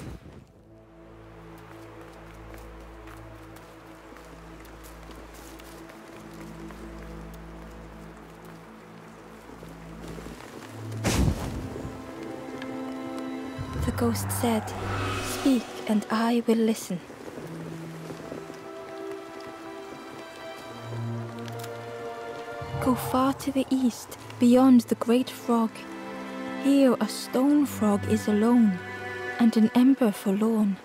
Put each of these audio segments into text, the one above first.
The ghost said, "Speak and I will listen." Go far to the east, beyond the great frog. Here a stone frog is alone, and an ember forlorn.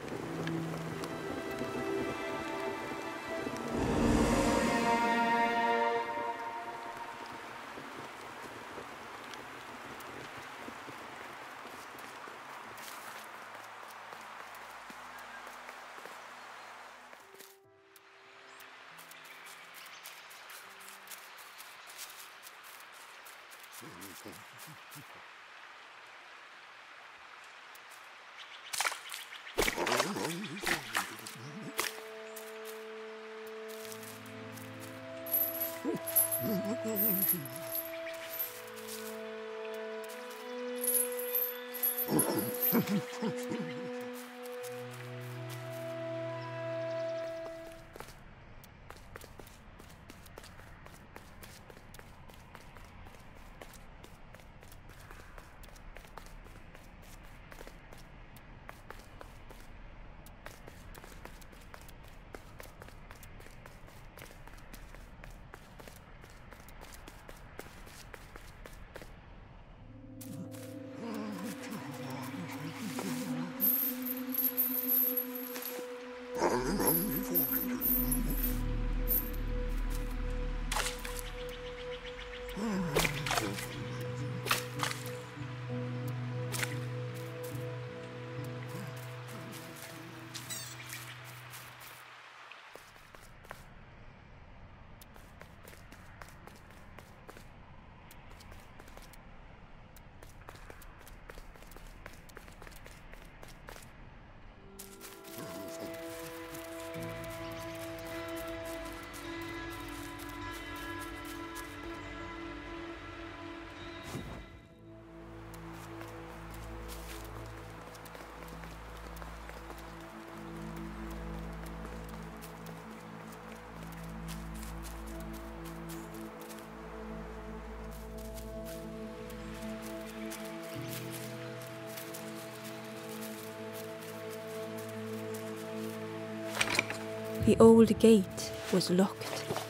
The old gate was locked.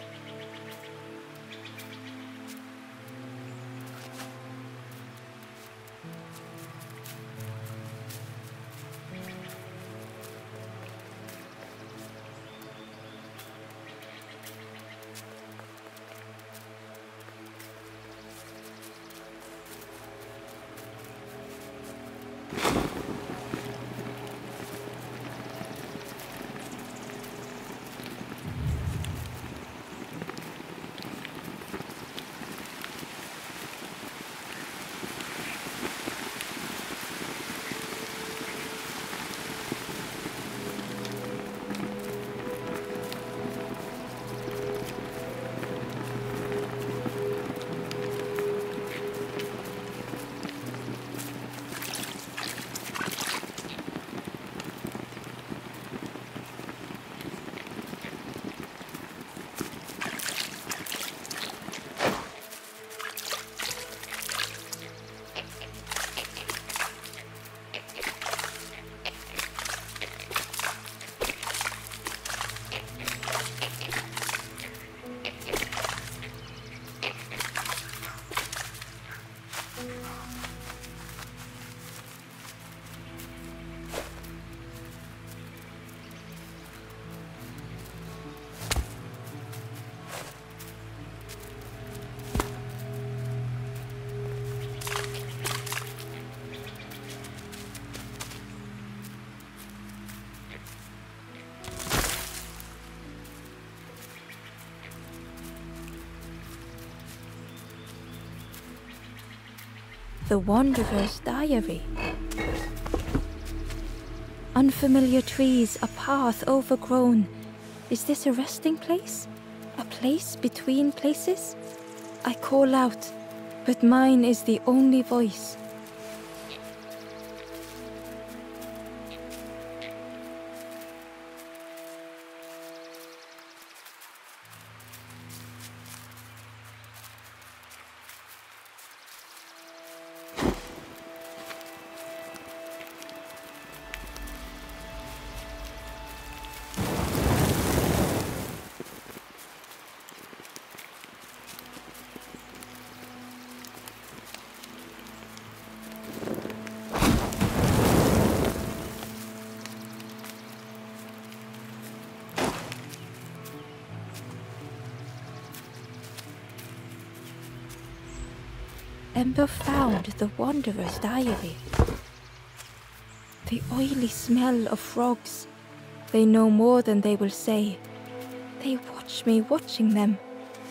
The Wanderer's Diary. Unfamiliar trees, a path overgrown. Is this a resting place? A place between places? I call out, but mine is the only voice. Ember found the Wanderer's diary. The oily smell of frogs. They know more than they will say. They watch me watching them.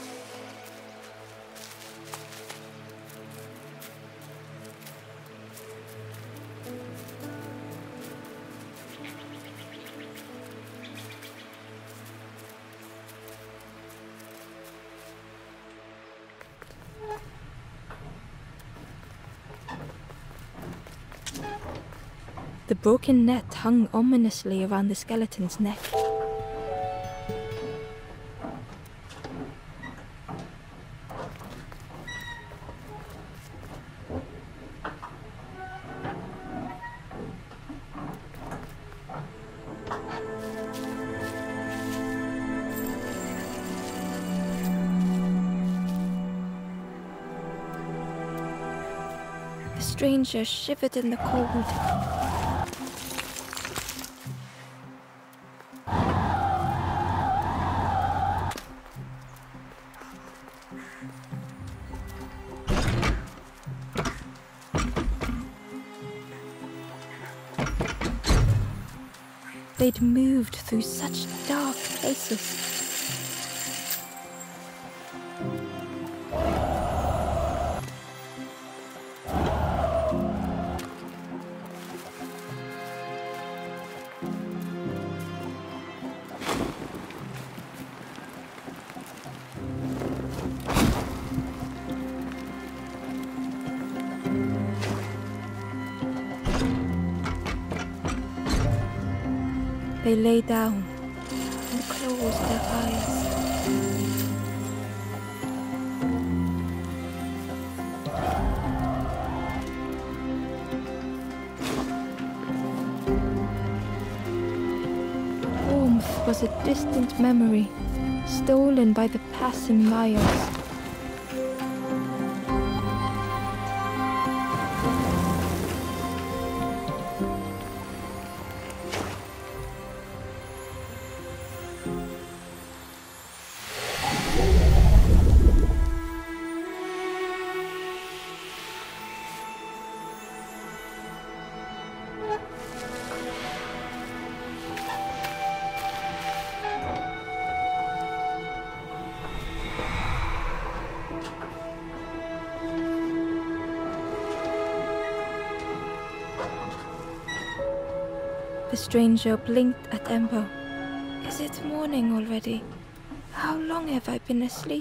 The broken net hung ominously around the skeleton's neck. The stranger shivered in the cold. They'd moved through such dark places. They lay down and closed their eyes. Warmth was a distant memory, stolen by the passing miles. The stranger blinked at Ember. Is it morning already? How long have I been asleep?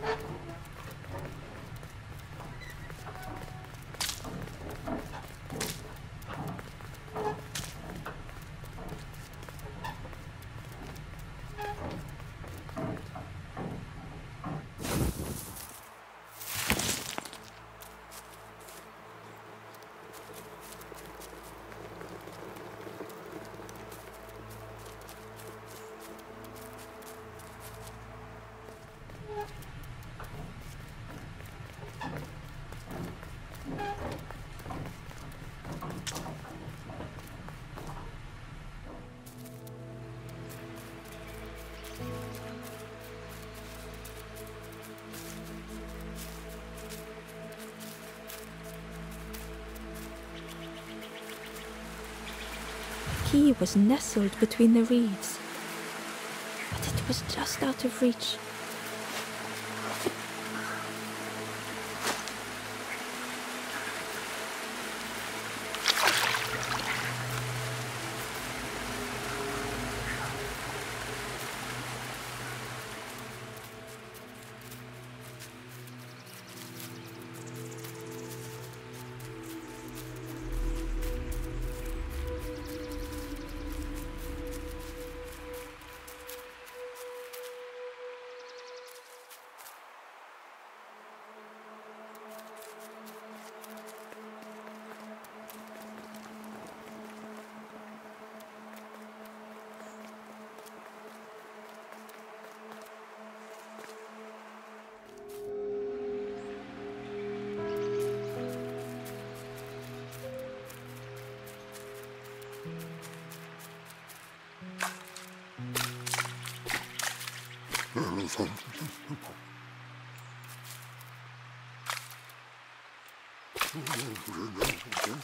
The key was nestled between the reeds, but it was just out of reach.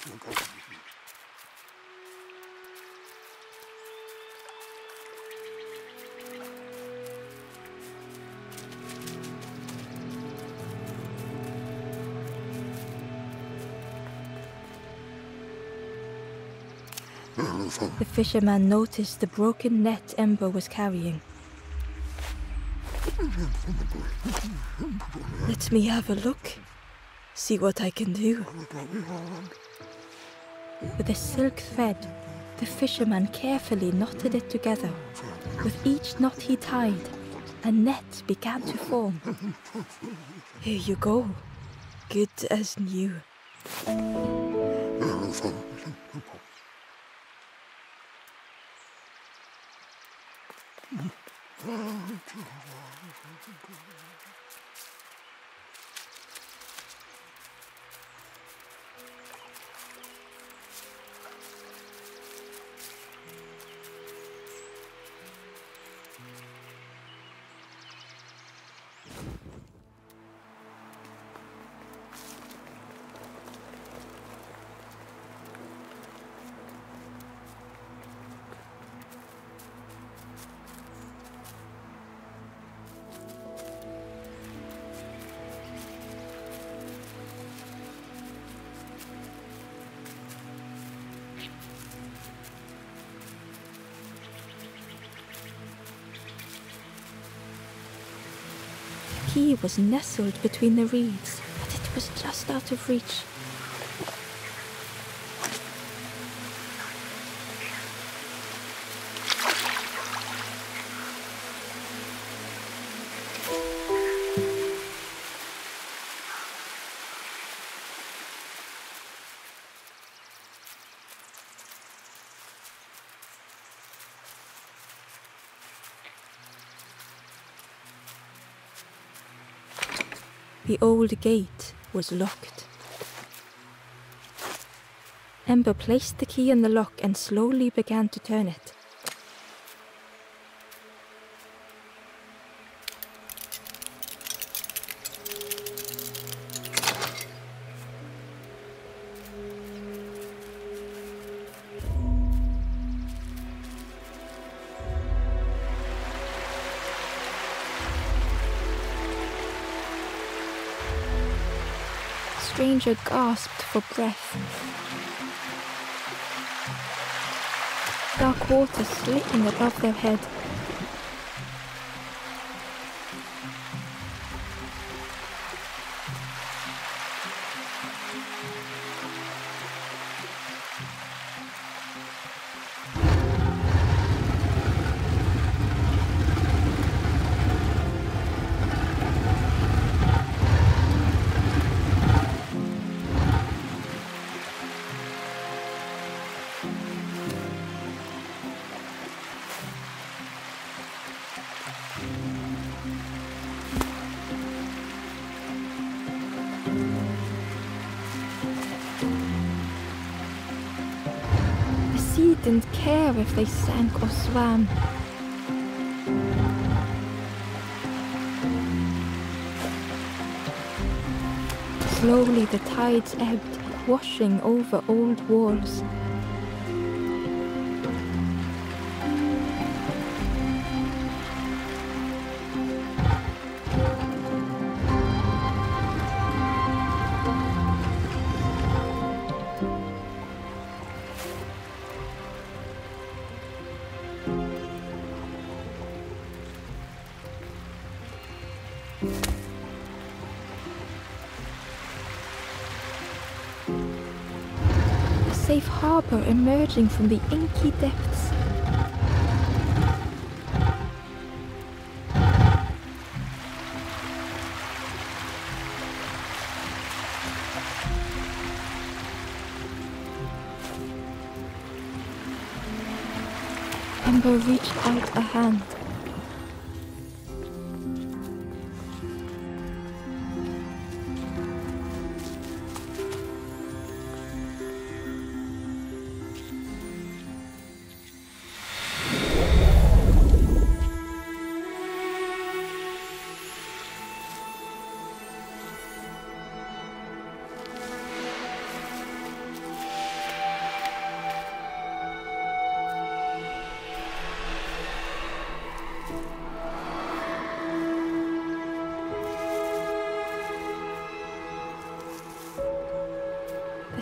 The fisherman noticed the broken net Ember was carrying. Let me have a look. See what I can do. With a silk thread, the fisherman carefully knotted it together. With each knot he tied, a net began to form. Here you go. Good as new. The key was nestled between the reeds, but it was just out of reach. The old gate was locked. Ember placed the key in the lock and slowly began to turn it. The stranger gasped for breath. Dark water slipping above their head. He didn't care if they sank or swam. Slowly the tides ebbed, washing over old walls. A safe harbor emerging from the inky depths. Ember reached out a hand.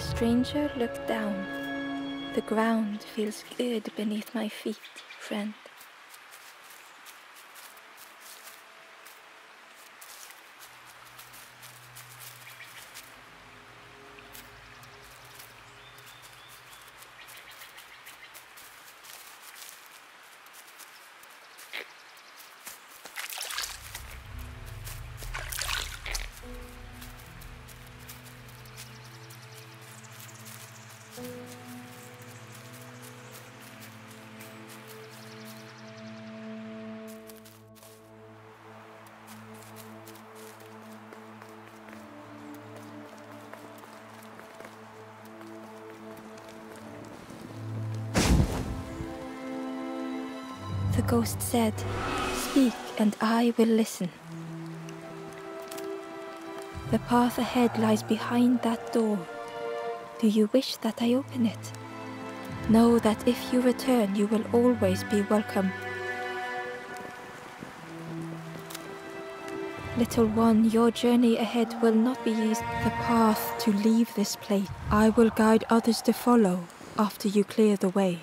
stranger, look down. The ground feels good beneath my feet, friend. The ghost said, "Speak and I will listen." The path ahead lies behind that door. Do you wish that I open it? Know that if you return, you will always be welcome. Little one, your journey ahead will not be easy. The path to leave this place, I will guide others to follow after you clear the way.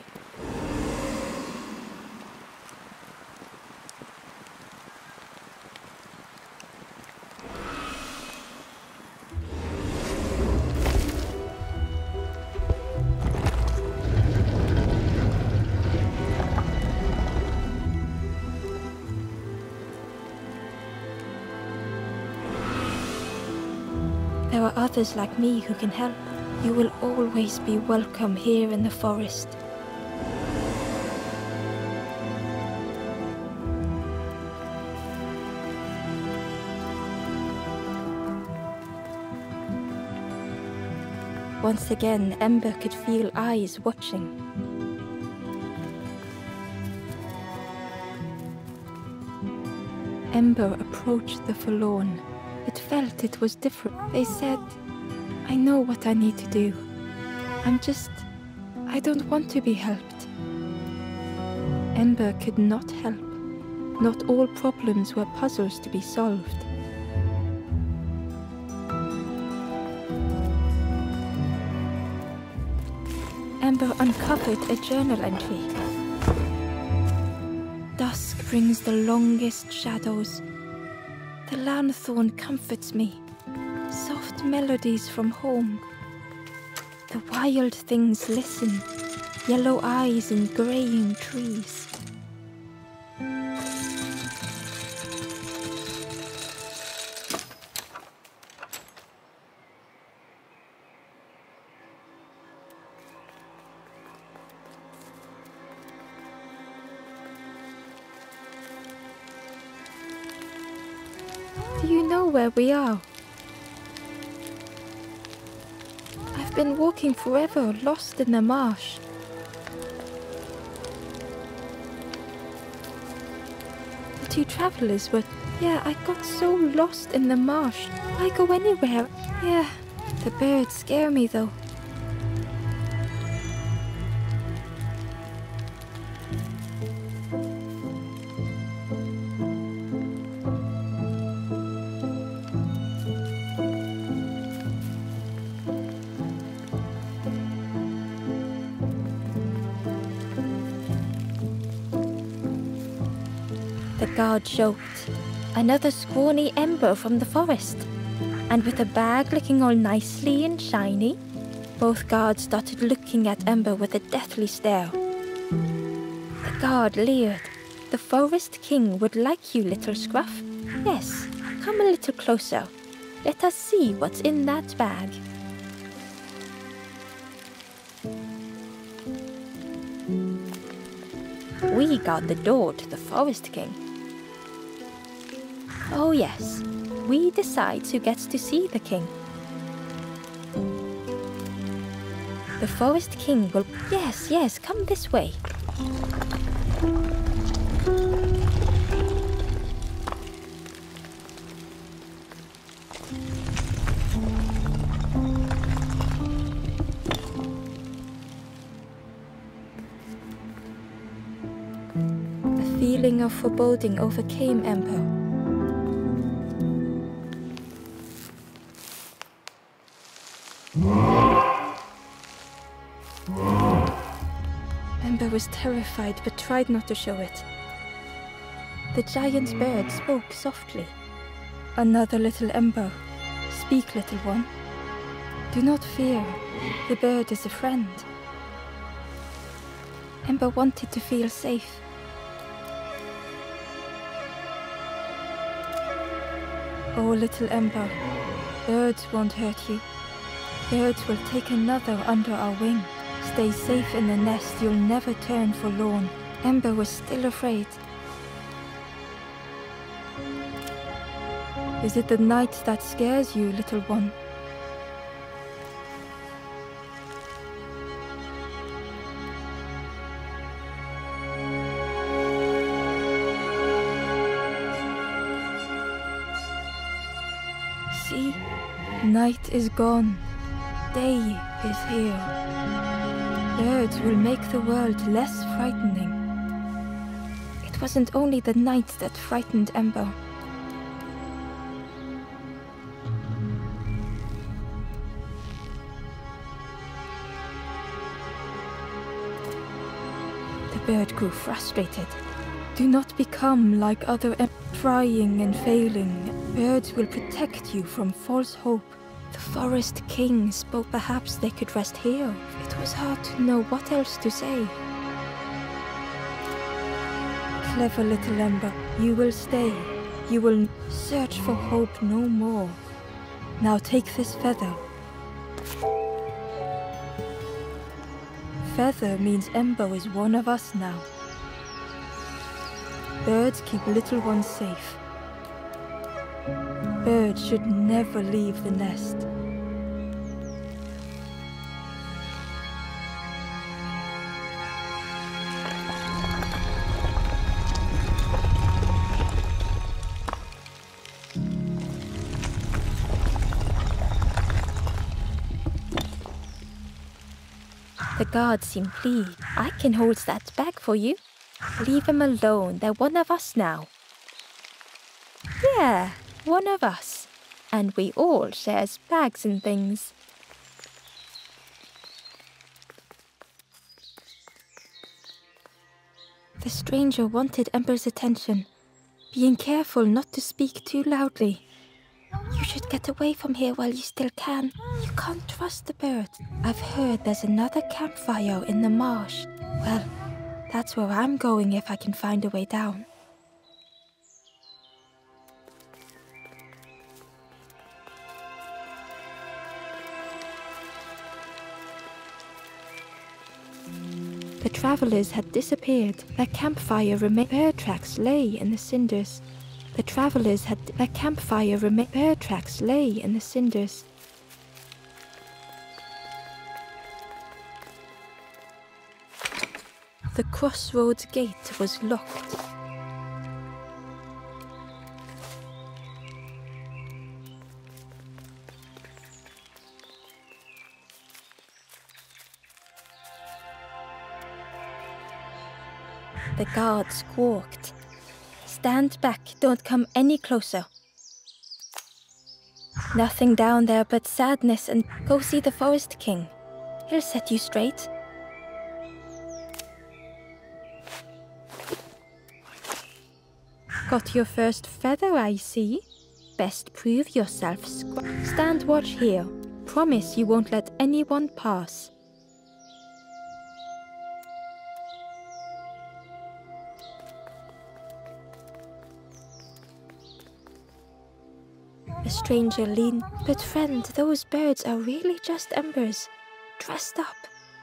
There are others like me who can help. You will always be welcome here in the forest. Once again, Ember could feel eyes watching. Ember approached the forlorn. It felt it was different. They said, "I know what I need to do. I don't want to be helped." Ember could not help. Not all problems were puzzles to be solved. Ember uncovered a journal entry. Dusk brings the longest shadows. The lanthorn comforts me. Soft melodies from home. The wild things listen. Yellow eyes in graying trees. Do you know where we are? I've been walking forever, lost in the marsh. The two travelers were... Yeah, I got so lost in the marsh. I go anywhere. Yeah, the birds scare me though. The guard joked. Another scrawny Ember from the forest. And with a bag looking all nicely and shiny, both guards started looking at Ember with a deathly stare. The guard leered. The Forest King would like you, little scruff. Yes, come a little closer. Let us see what's in that bag. We guard the door to the Forest King. Oh yes, we decide who gets to see the king. The Forest King will... Yes, come this way. A feeling of foreboding overcame Ember. Ember was terrified but tried not to show it. The giant bird spoke softly. Another little Ember. Speak, little one. Do not fear. The bird is a friend. Ember wanted to feel safe. Oh, little Ember, birds won't hurt you. Birds will take another under our wing. Stay safe in the nest, you'll never turn forlorn. Ember was still afraid. Is it the night that scares you, little one? See, night is gone. Day is here. Birds will make the world less frightening. It wasn't only the night that frightened Ember. The bird grew frustrated. Do not become like other trying and failing. Birds will protect you from false hope. The Forest King spoke. Perhaps they could rest here. It was hard to know what else to say. Clever little Ember, you will stay. You will search for hope no more. Now take this feather. Feather means Ember is one of us now. Birds keep little ones safe. Birds should never leave the nest. The guards seem pleased. I can hold that bag for you. Leave them alone. They're one of us now. Yeah, one of us. And we all shares bags and things. The stranger wanted Ember's attention, being careful not to speak too loudly. You should get away from here while you still can. You can't trust the birds. I've heard there's another campfire in the marsh. Well, that's where I'm going if I can find a way down. The travelers had disappeared. Their campfire remained. Bear tracks lay in the cinders. The travelers had their campfire remained. Bear tracks lay in the cinders. The crossroads gate was locked. The guard squawked. Stand back, don't come any closer. Nothing down there but sadness, and go see the Forest King. He'll set you straight. Got your first feather, I see. Best prove yourself. Stand watch here. Promise you won't let anyone pass. The stranger leaned. But friend, those birds are really just embers, dressed up.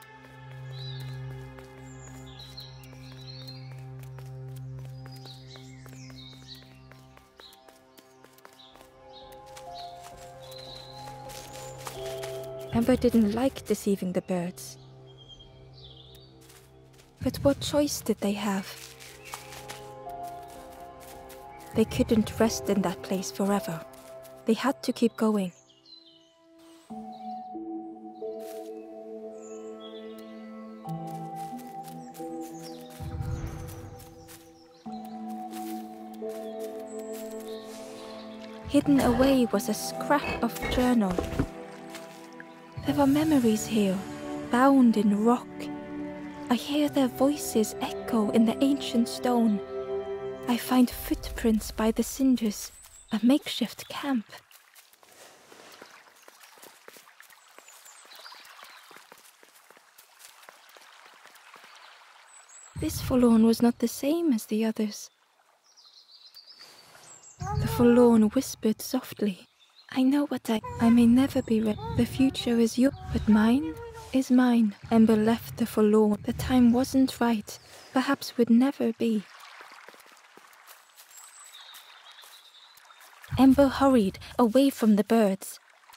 Ember didn't like deceiving the birds. But what choice did they have? They couldn't rest in that place forever. They had to keep going. Hidden away was a scrap of journal. There were memories here, bound in rock. I hear their voices echo in the ancient stone. I find footprints by the cinders, a makeshift camp. This forlorn was not the same as the others. The forlorn whispered softly, I know what I may never be ready. The future is yours, but mine is mine. Ember left the forlorn. The time wasn't right, perhaps would never be. Ember hurried away from the birds.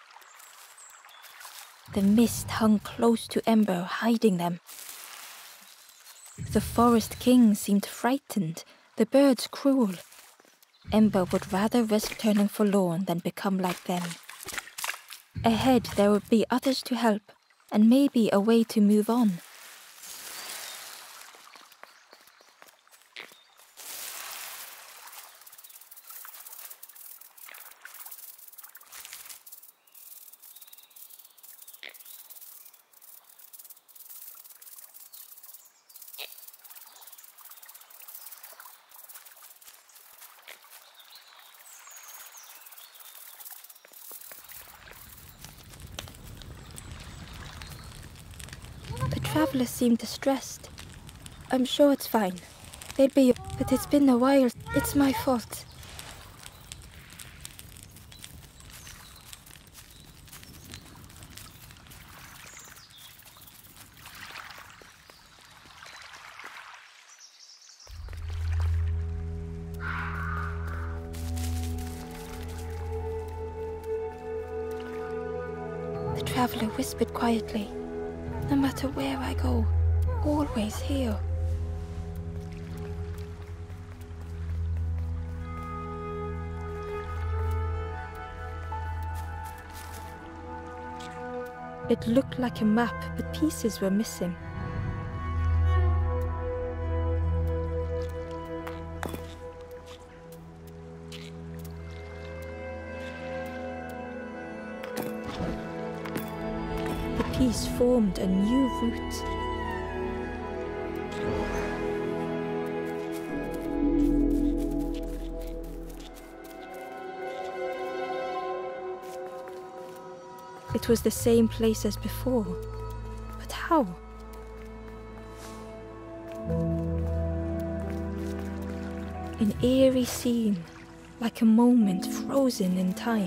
The mist hung close to Ember, hiding them. The forest king seemed frightened, the birds cruel. Ember would rather risk turning forlorn than become like them. Ahead there would be others to help, and maybe a way to move on. The travelers seem distressed. I'm sure it's fine. They'll be, but it's been a while. It's my fault. The traveler whispered quietly. No matter where I go, always here. It looked like a map, but pieces were missing. The piece formed a new route. It was the same place as before, but how? An eerie scene, like a moment frozen in time.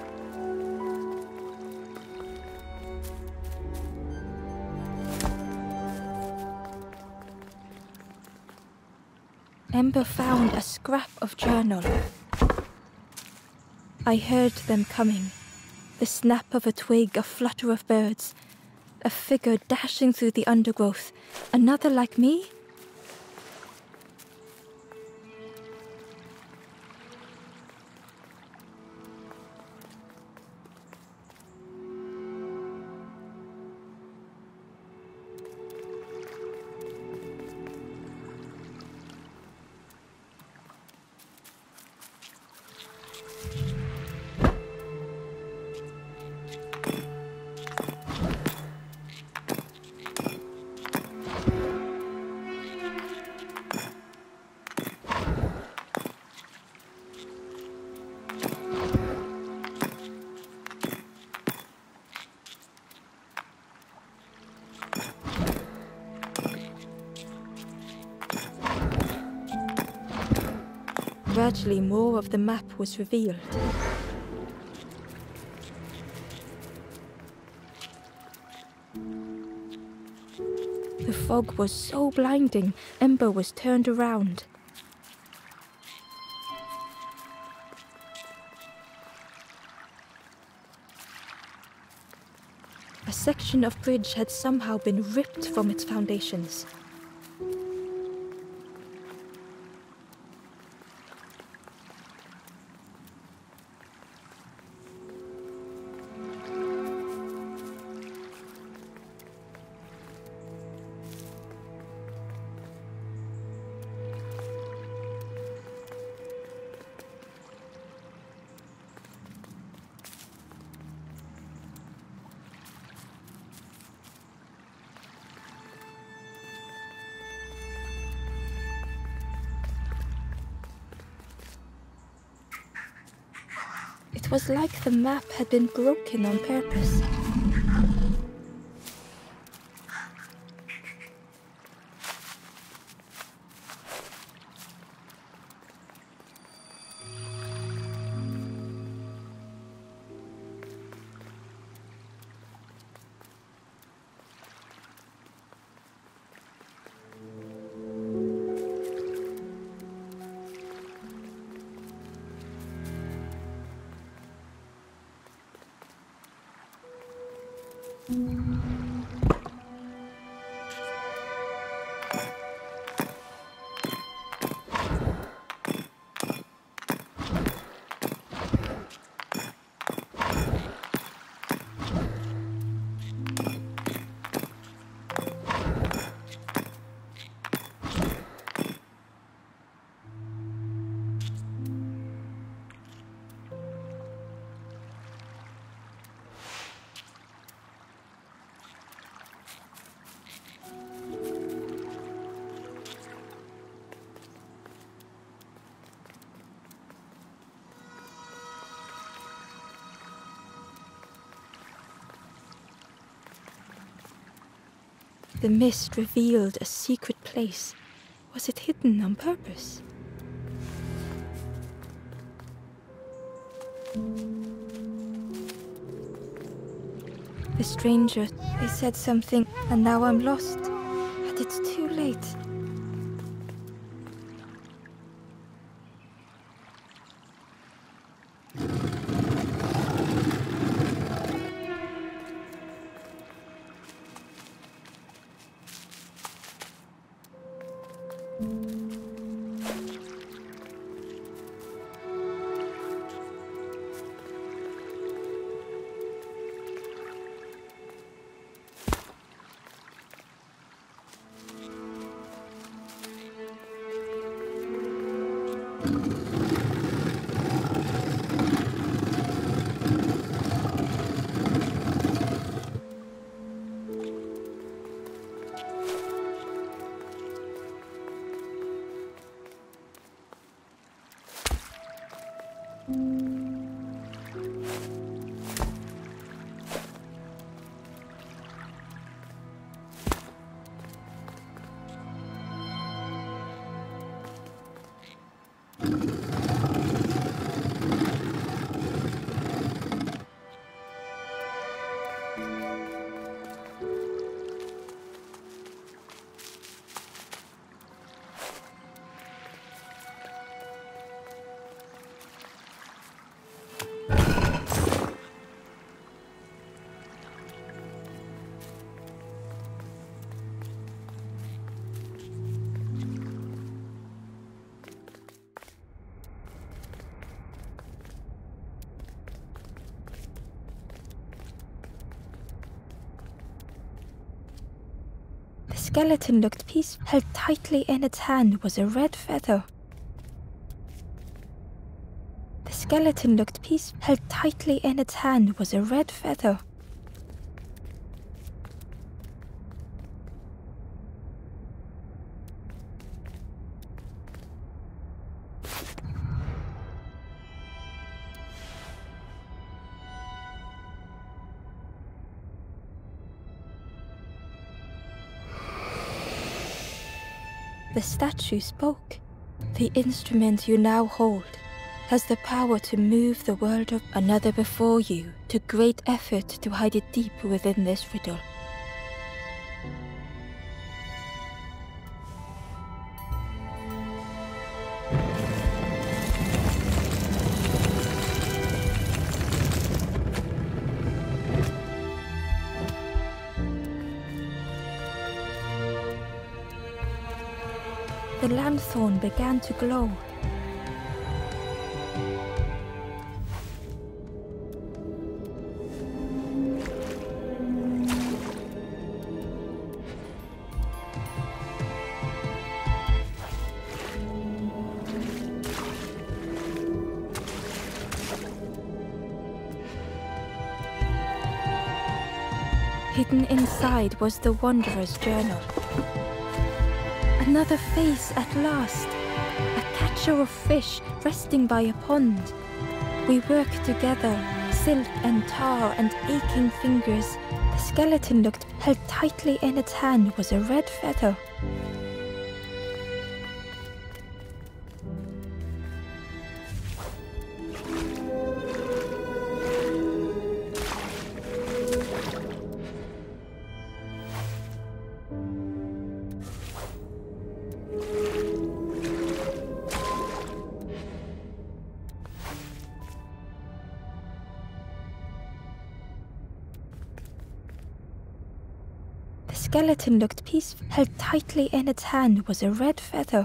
Ember found a scrap of journal. I heard them coming. The snap of a twig, a flutter of birds. A figure dashing through the undergrowth. Another like me? Gradually, more of the map was revealed. The fog was so blinding, Ember was turned around. A section of bridge had somehow been ripped from its foundations. It was like the map had been broken on purpose. The mist revealed a secret place. Was it hidden on purpose? The stranger, they said something, and now I'm lost. But it's too late. The skeleton looked peaceful. Held tightly in its hand was a red feather. The skeleton looked peaceful. Held tightly in its hand was a red feather. The statue spoke. The instrument you now hold has the power to move the world of another before you to great effort to hide it deep within this riddle. The lanthorn began to glow. Hidden inside was the Wanderer's journal. Another face at last. A catcher of fish resting by a pond, We worked together, silk and tar and aching fingers. The skeleton looked. Held tightly in its hand was a red feather. The skeleton looked peaceful. Held tightly in its hand was a red feather.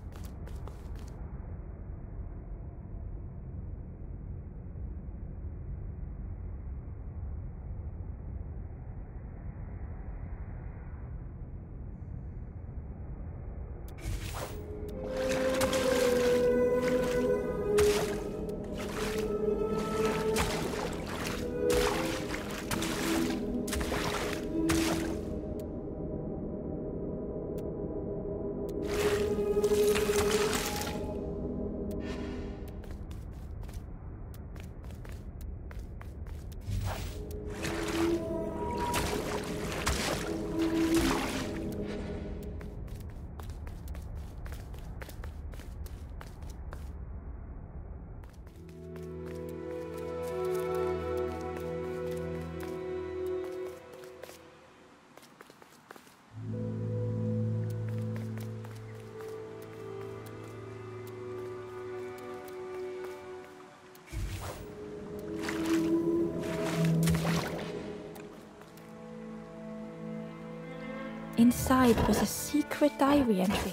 Inside was a secret diary entry.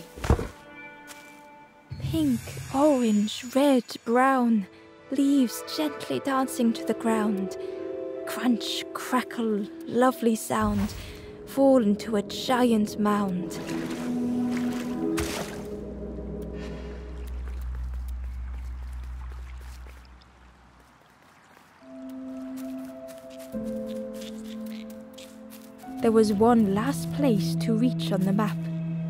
Pink, orange, red, brown, leaves gently dancing to the ground. Crunch, crackle, lovely sound, fall into a giant mound. There was one last place to reach on the map.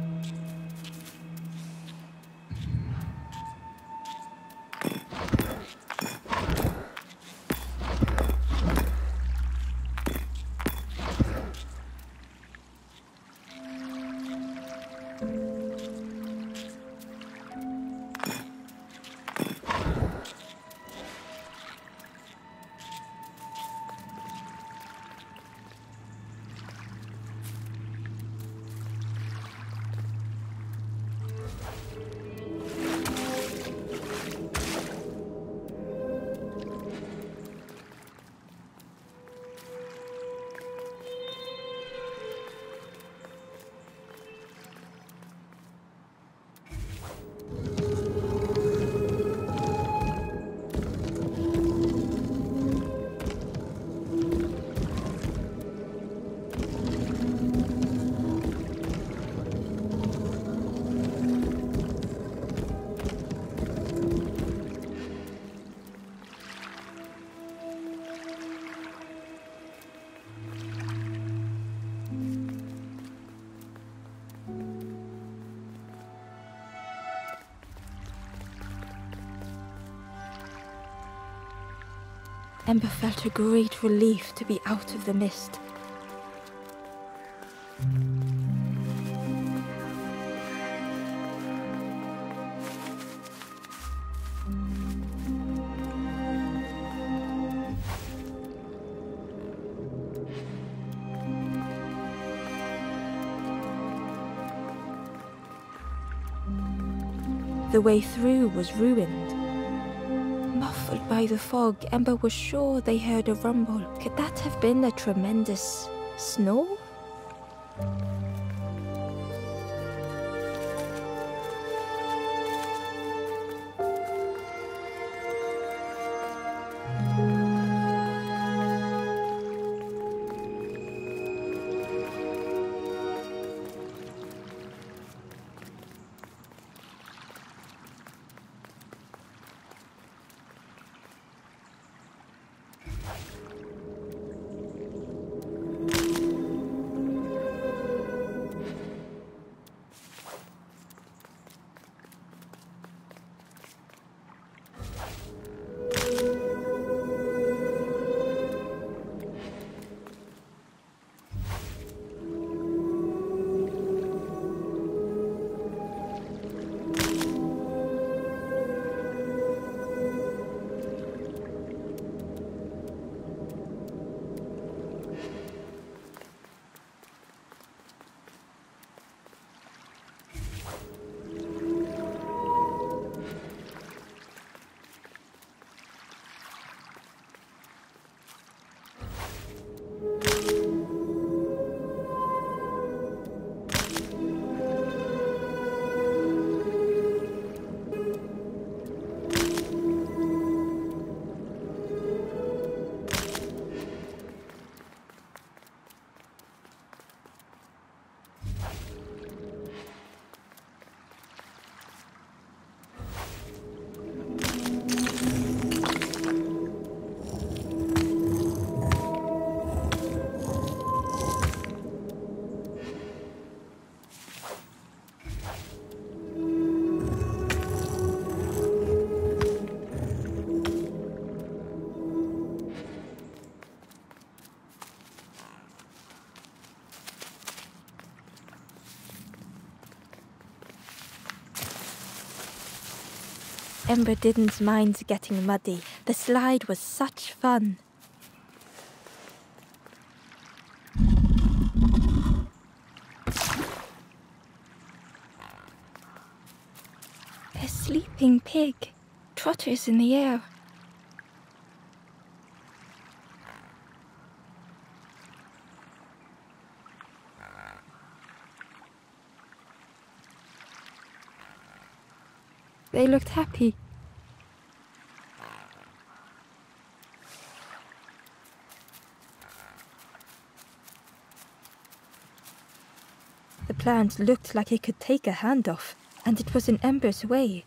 Ember felt a great relief to be out of the mist. The way through was ruined. Muffled by the fog, Ember was sure they heard a rumble. Could that have been a tremendous snow? Ember didn't mind getting muddy. The slide was such fun. A sleeping pig trotters in the air. They looked happy. The plant looked like it could take a hand off, and it was in Ember's way.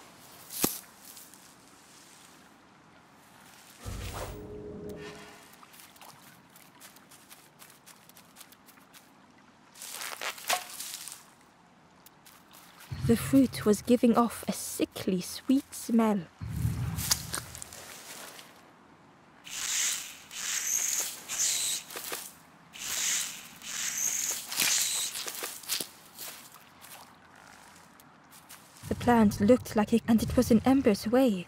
The fruit was giving off a sickly sweet smell. The plant looked like it, and it was in Ember's way.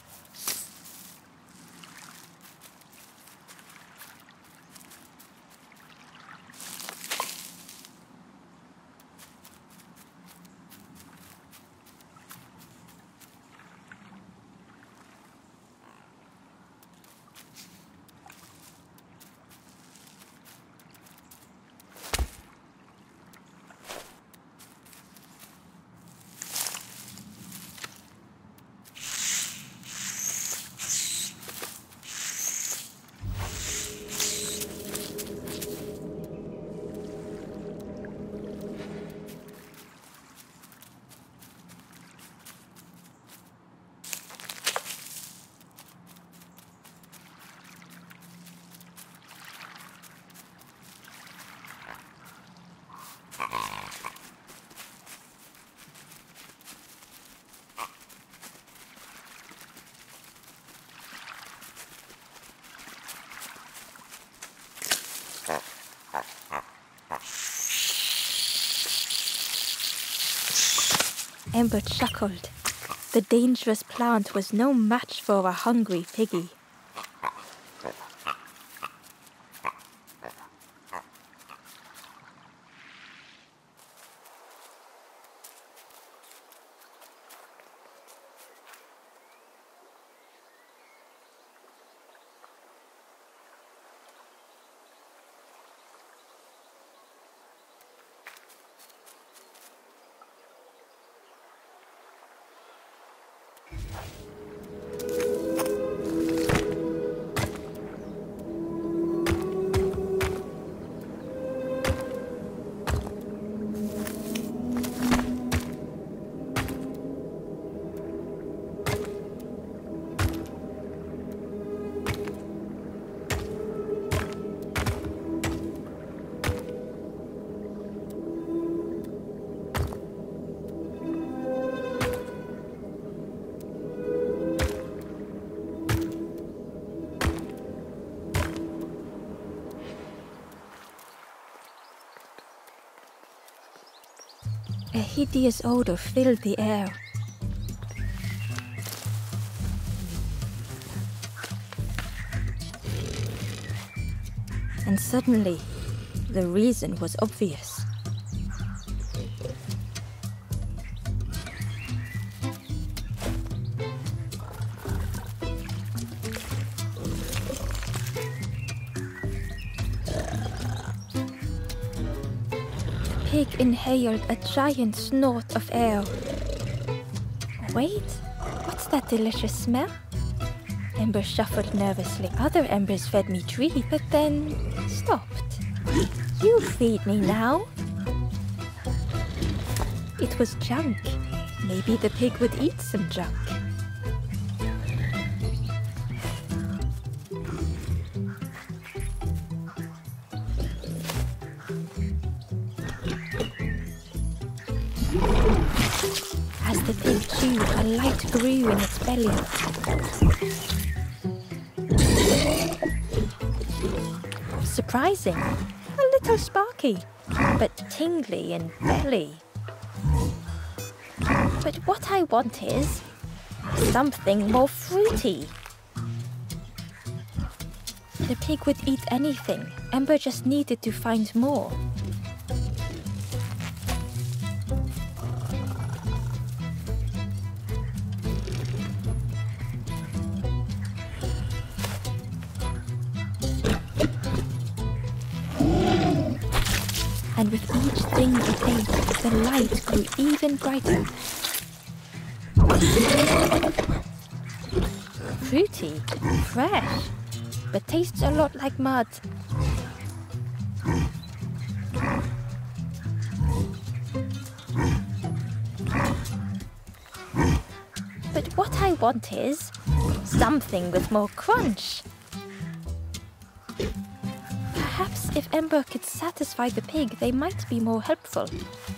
Ember chuckled. The dangerous plant was no match for a hungry piggy. A hideous odor filled the air. And suddenly, the reason was obvious. The pig inhaled a giant snort of air. Wait, what's that delicious smell? Ember shuffled nervously. Other embers fed me treats, but then stopped. You feed me now. It was junk. Maybe the pig would eat some junk. As the pig chewed, a light grew in its belly. Surprising, a little sparky, but tingly in belly. But what I want is Something more fruity. The pig would eat anything. Ember just needed to find more. And with each thing it ate, the light grew even brighter. Fruity, fresh, but tastes a lot like mud. But what I want is something with more crunch. Perhaps if Ember could satisfy the pig, they might be more helpful.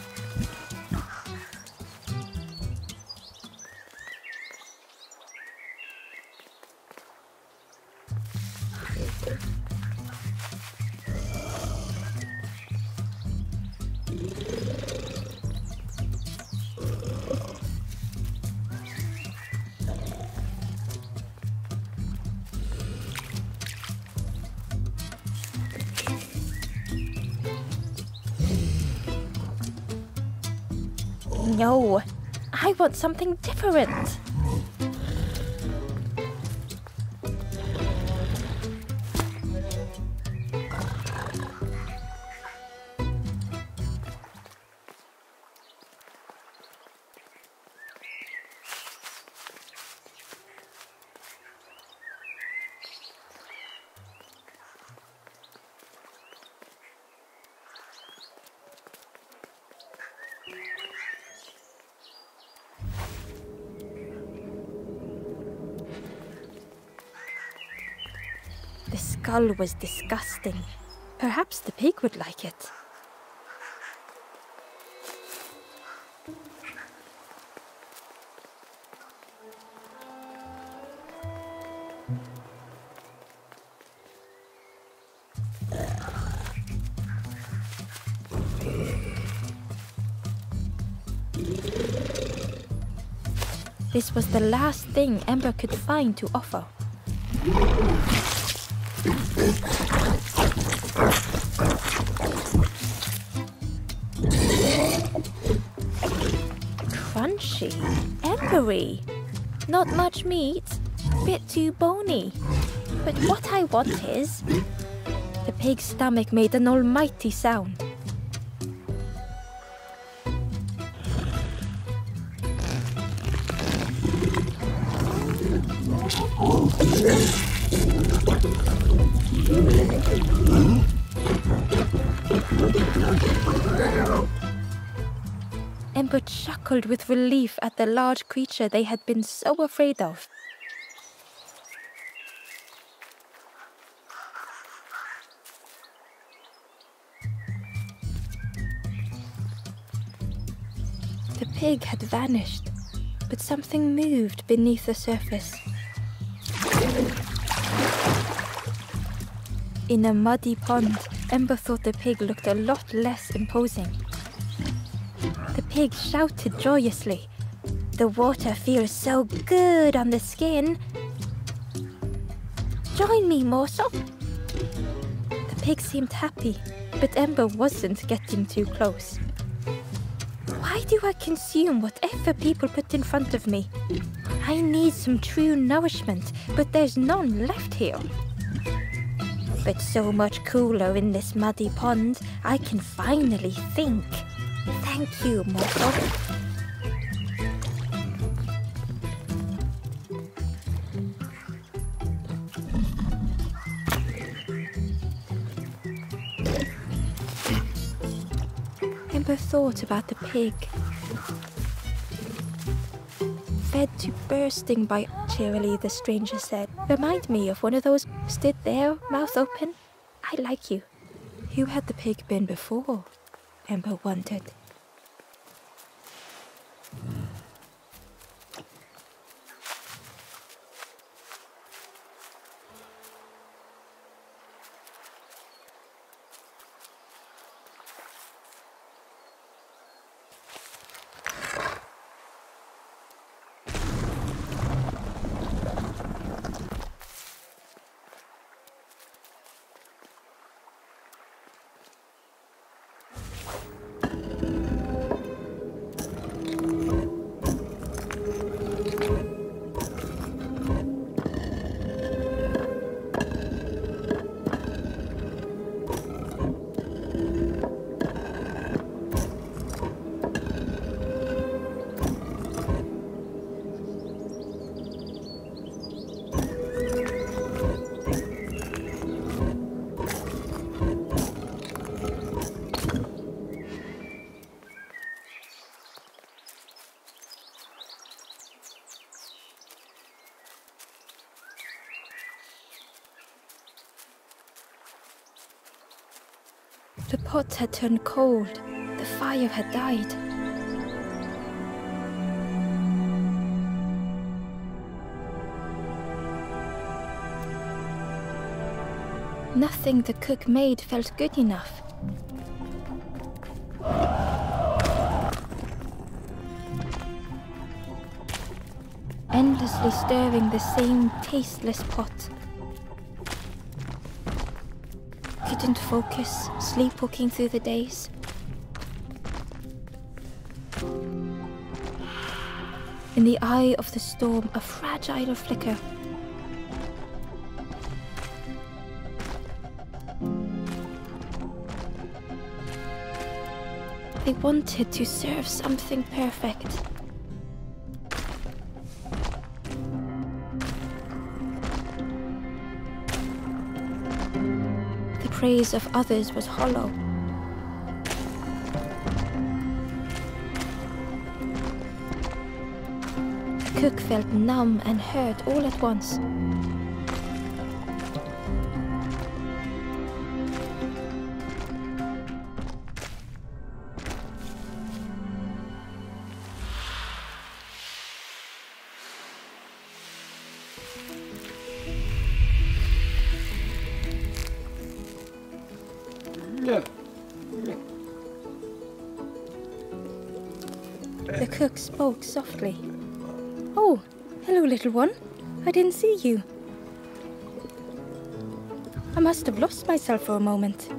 No, I want something different. The skull was disgusting. Perhaps the pig would like it. This was the last thing Ember could find to offer. Crunchy, embery, not much meat, bit too bony. But what I want is... The pig's stomach made an almighty sound. Ember chuckled with relief at the large creature they had been so afraid of. The pig had vanished, but something moved beneath the surface. In a muddy pond, Ember thought the pig looked a lot less imposing. The pig shouted joyously. The water feels so good on the skin. Join me, morsel. The pig seemed happy, but Ember wasn't getting too close. Why do I consume whatever people put in front of me? I need some true nourishment, but there's none left here. But so much cooler in this muddy pond, I can finally think. Thank you, morsel. Ember thought about the pig. Fed to bursting by cheerily, the stranger said. Remind me of one of those stood there, mouth open. I like you. Who had the pig been before? Ember wondered. The pot had turned cold. The fire had died. Nothing the cook made felt good enough. Endlessly stirring the same tasteless pot. Couldn't focus, sleepwalking through the days. In the eye of the storm, a fragile flicker. They wanted to serve something perfect. The praise of others was hollow. The cook felt numb and hurt all at once. The cook spoke softly. "Oh, hello, little one. I didn't see you. I must have lost myself for a moment."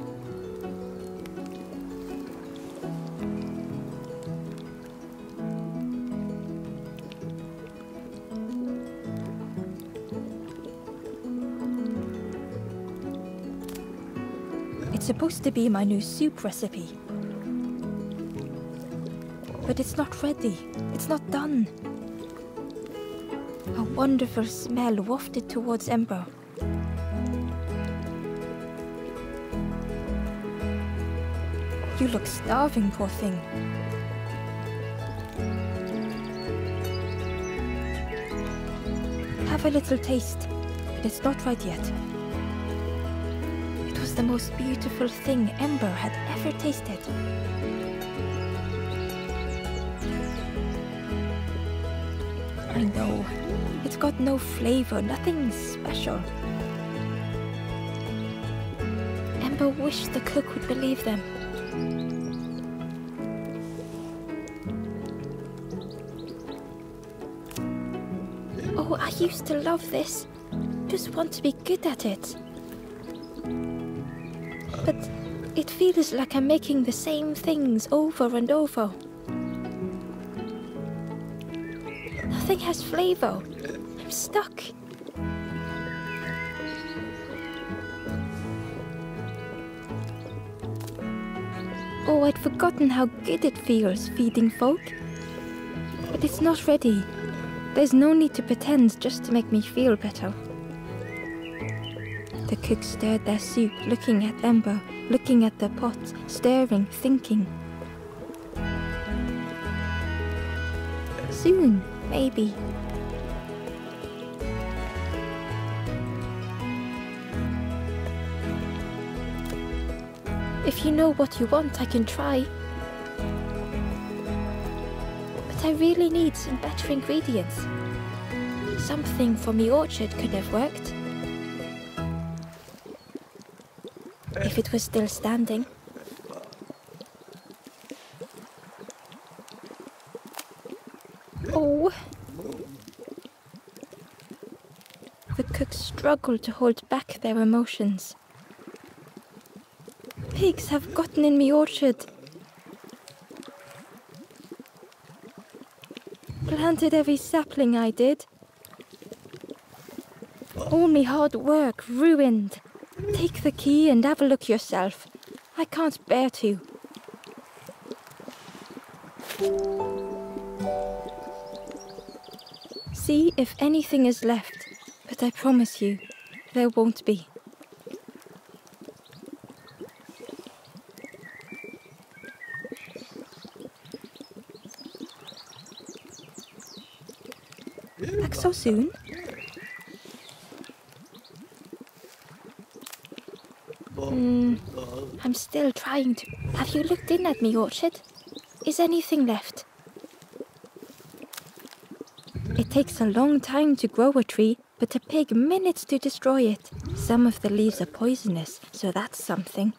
It's supposed to be my new soup recipe. But it's not ready. It's not done. A wonderful smell wafted towards Ember. "You look starving, poor thing." "Have a little taste, but it's not right yet." It was the most beautiful thing Ember had ever tasted. I know. It's got no flavor, nothing special. Ember wished the cook would believe them. "Oh, I used to love this. Just want to be good at it. But it feels like I'm making the same things over and over. Nothing has flavor. I'm stuck." Oh, I'd forgotten how good it feels feeding folk. But it's not ready. There's no need to pretend just to make me feel better. The cook stirred their soup, looking at Ember, looking at the pot, stirring, thinking. Soon, maybe. If you know what you want, I can try. But I really need some better ingredients. Something from the orchard could have worked. If it was still standing. Oh. The cook struggled to hold back their emotions. Pigs have gotten in me orchard. Planted every sapling I did. All me hard work ruined. Take the key and have a look yourself. I can't bear to. See if anything is left, but I promise you, there won't be. Back so soon? I'm still trying to... Have you looked in at me orchard? Is anything left? It takes a long time to grow a tree, but a pig minutes to destroy it. Some of the leaves are poisonous, so that's something.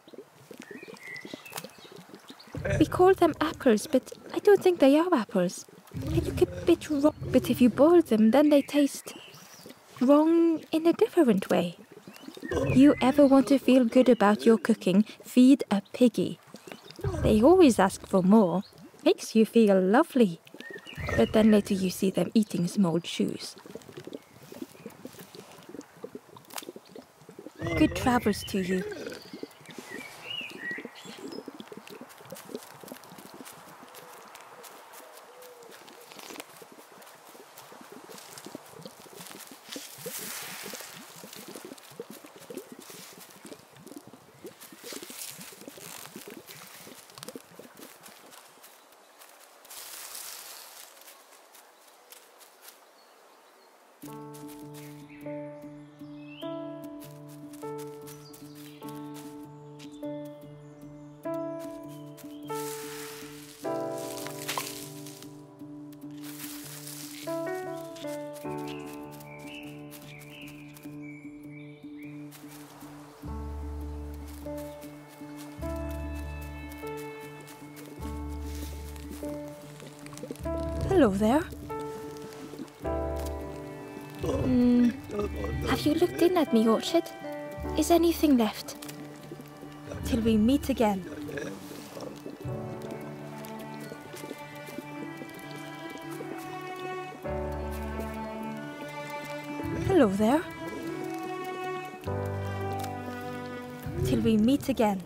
We call them apples, but I don't think they are apples. They look a bit wrong, but if you boil them, then they taste wrong in a different way. You ever want to feel good about your cooking, feed a piggy. They always ask for more. Makes you feel lovely. But then later you see them eating some old shoes. Good travels to you. Hello there. Have you looked in at me, orchard? Is anything left? Till we meet again. Hello there. Till we meet again.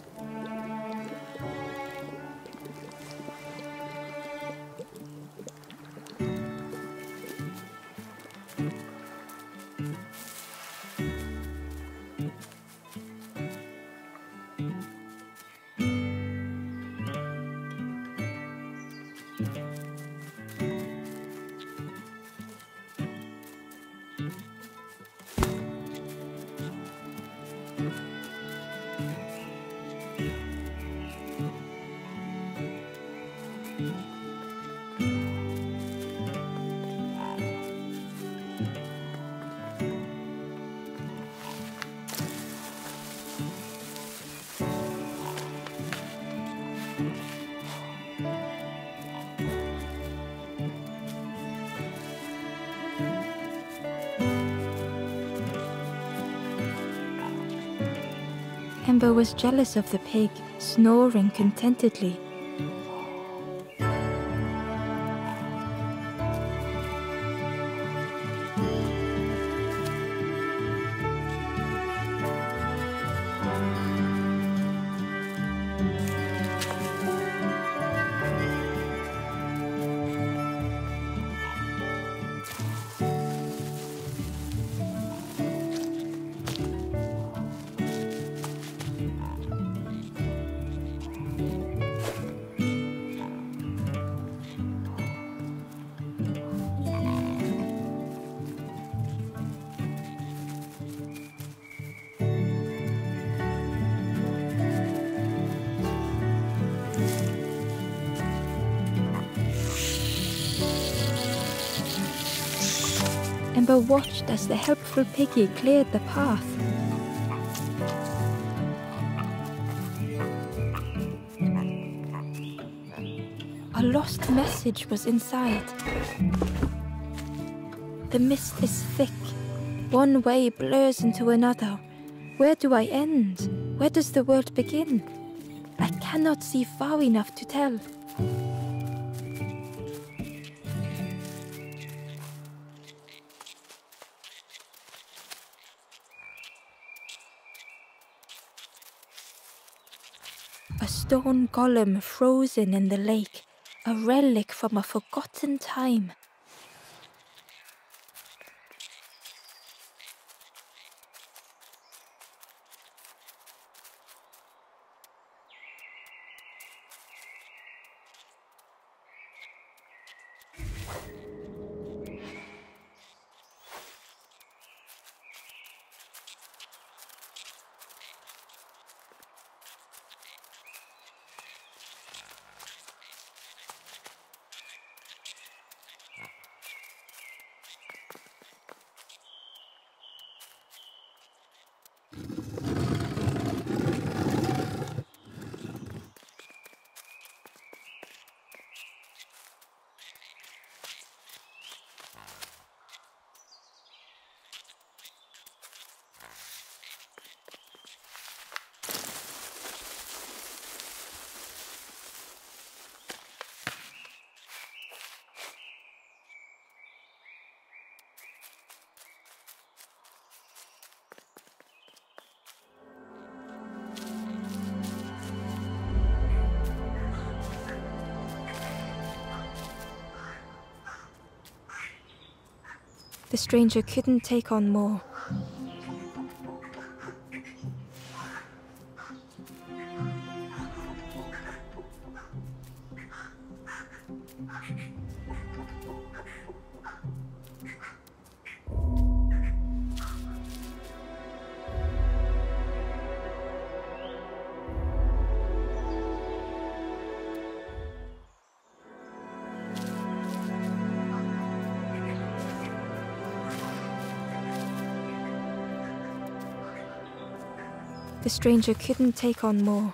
Ember was jealous of the pig, snoring contentedly. Ember watched as the helpful piggy cleared the path. A lost message was inside. The mist is thick. One way blurs into another. Where do I end? Where does the world begin? I cannot see far enough to tell. A stone golem frozen in the lake, a relic from a forgotten time. The stranger couldn't take on more. The stranger couldn't take on more.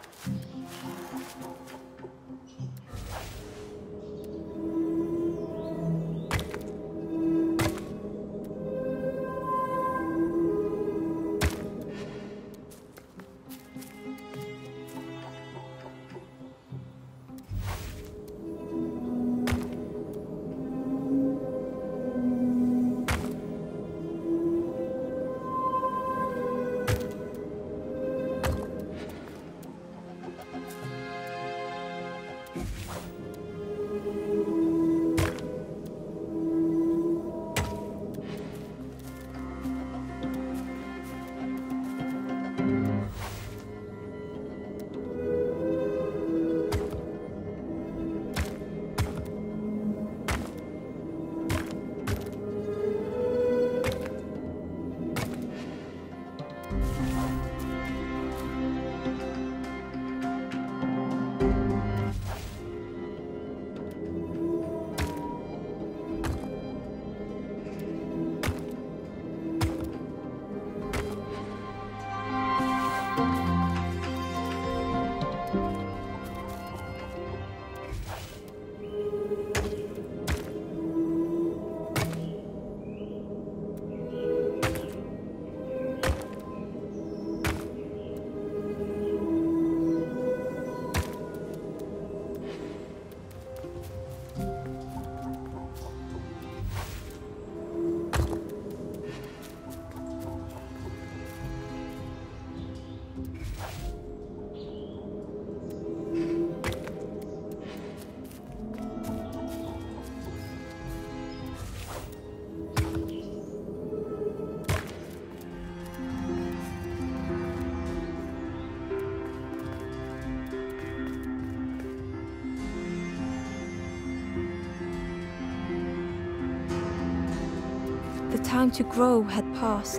The time to grow had passed.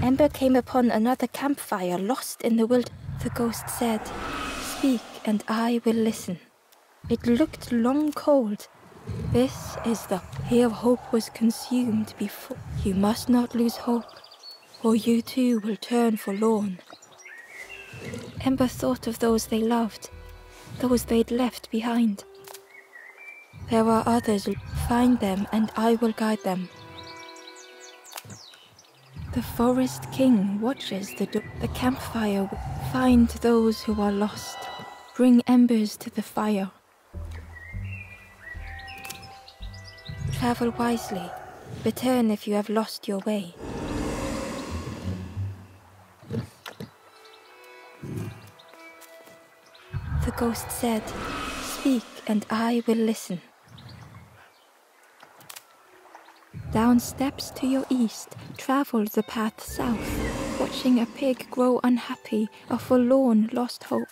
Ember came upon another campfire lost in the wild. The ghost said, "Speak, and I will listen." It looked long cold. This is the here hope was consumed before. You must not lose hope, or you too will turn forlorn. Ember thought of those they loved, those they'd left behind. There are others. Find them, and I will guide them. The Forest King watches the campfire. Find those who are lost. Bring embers to the fire. Travel wisely. Return if you have lost your way. The ghost said, "Speak, and I will listen." Down steps to your east, travel the path south, watching a pig grow unhappy, a forlorn lost hope.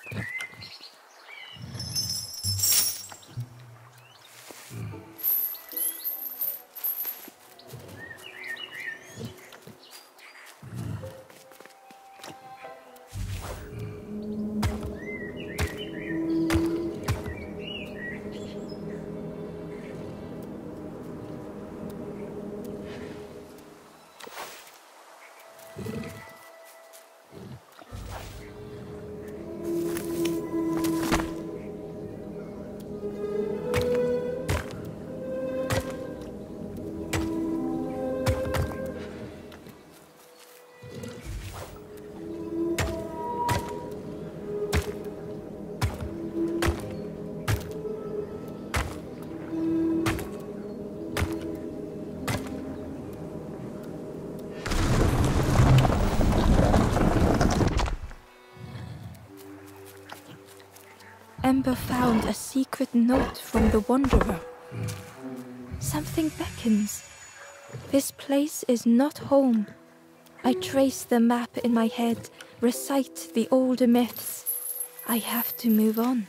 Ember found a secret note from the Wanderer. Something beckons. This place is not home. I trace the map in my head, recite the older myths. I have to move on.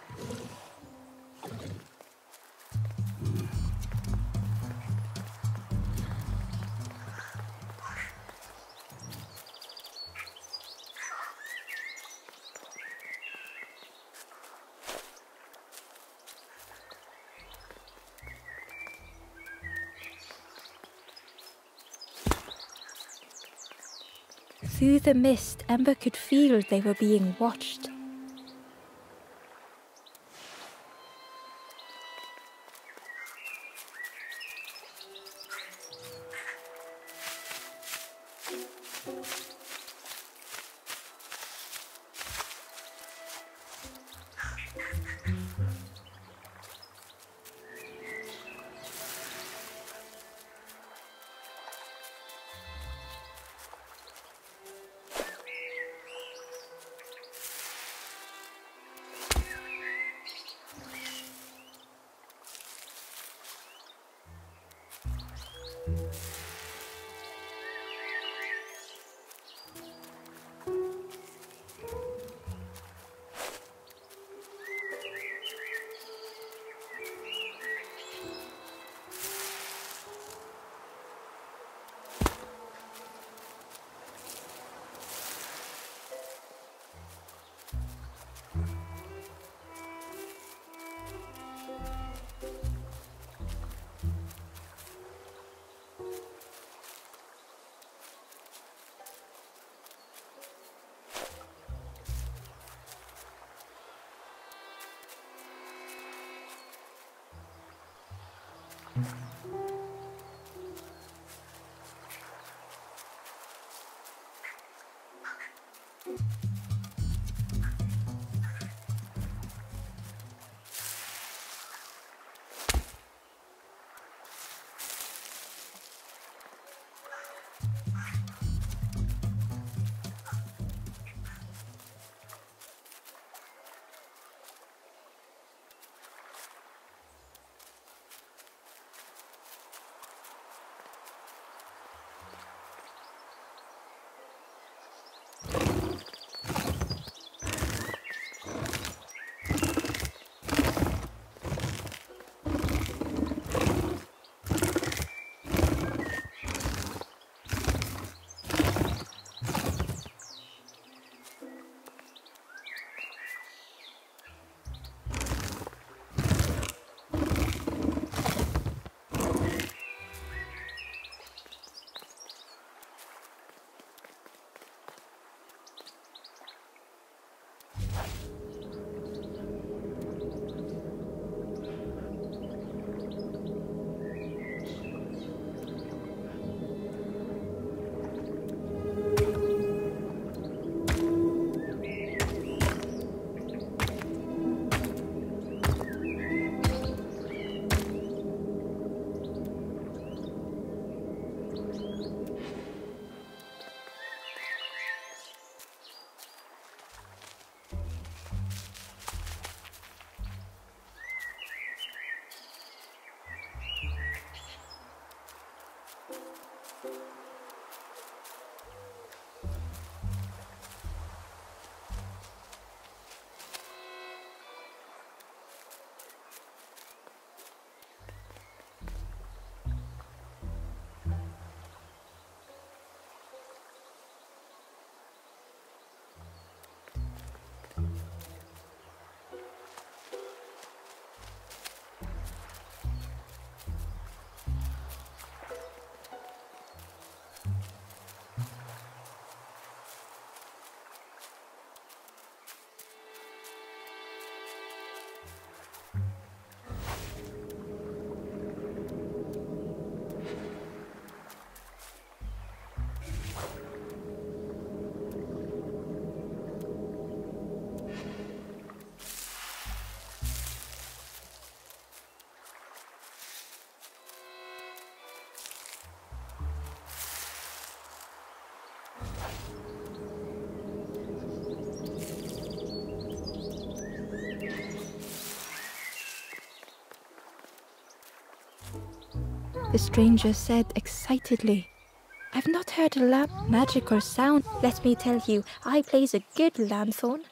Through the mist, Ember could feel they were being watched. the stranger said excitedly. I've not heard a lamb magic or sound. Let me tell you, I plays a good lanthorn.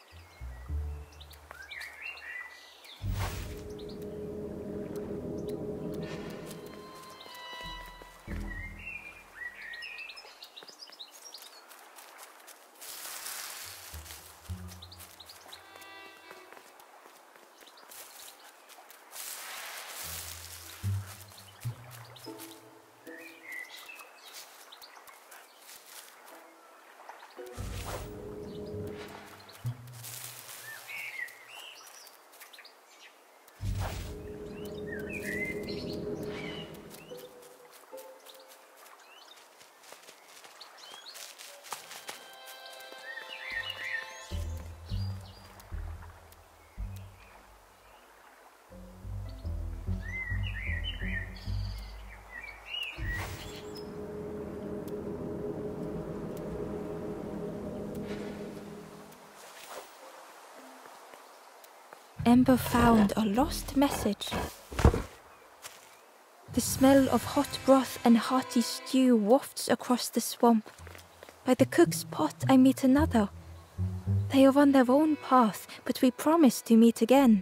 Ember found a lost message. The smell of hot broth and hearty stew wafts across the swamp. By the cook's pot I meet another. They are on their own path, but we promise to meet again.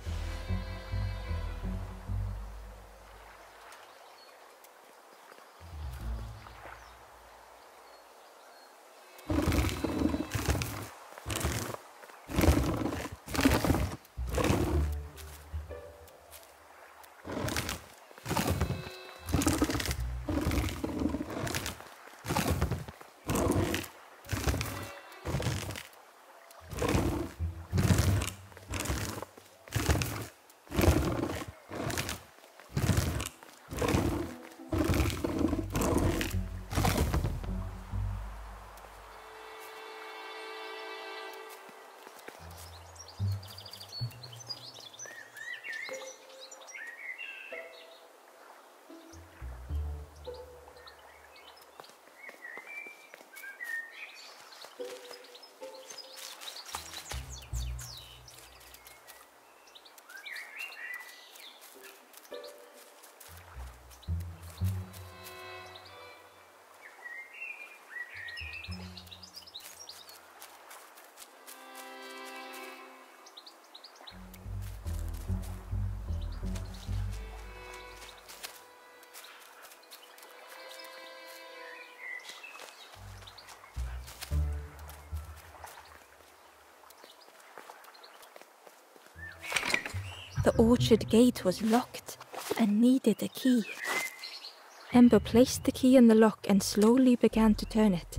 The orchard gate was locked and needed a key. Ember placed the key in the lock and slowly began to turn it.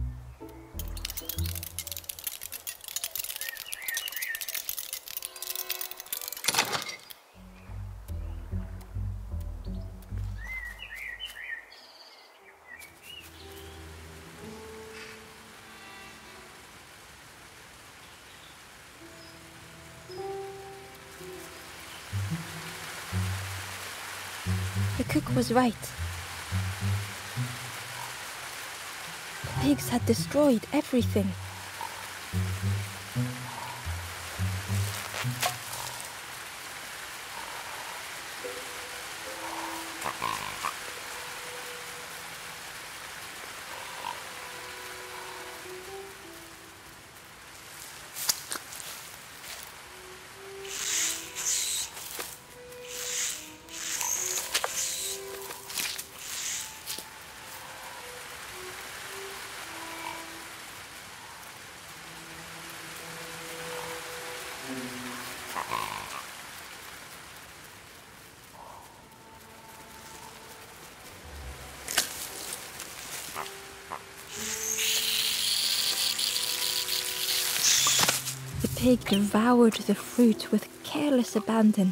The cook was right. The pigs had destroyed everything. The pig devoured the fruit with careless abandon.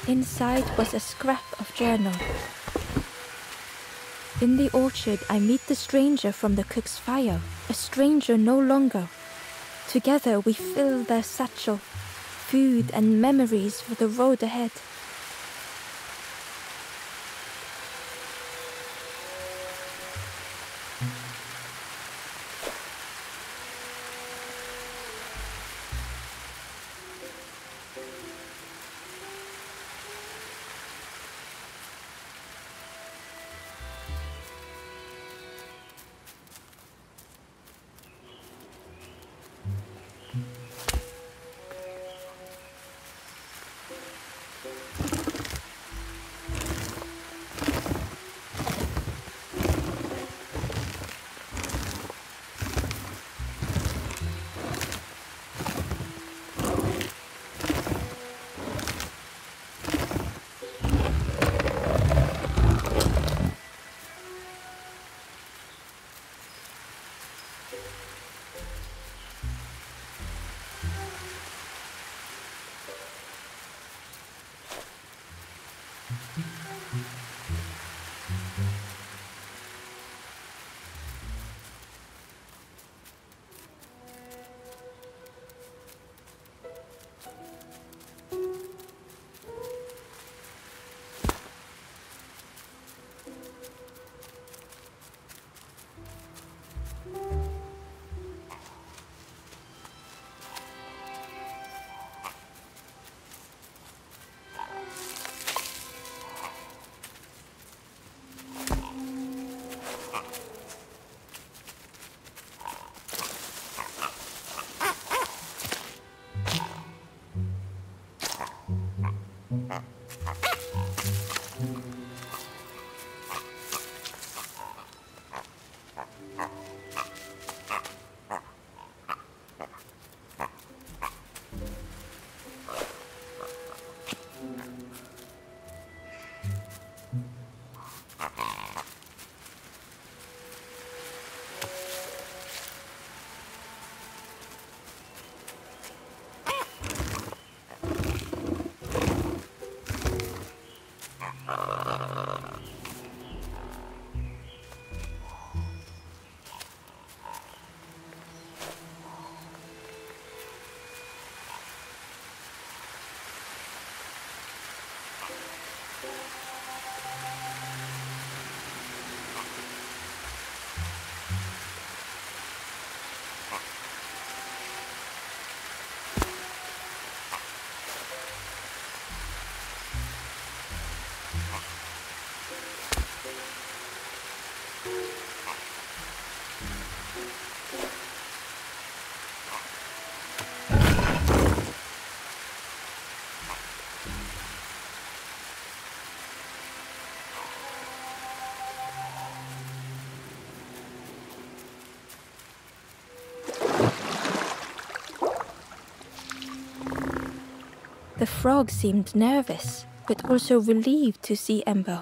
Inside was a scrap of journal. In the orchard, I meet the stranger from the cook's fire, a stranger no longer. Together we fill their satchel, food and memories for the road ahead. The frog seemed nervous, but also relieved to see Ember.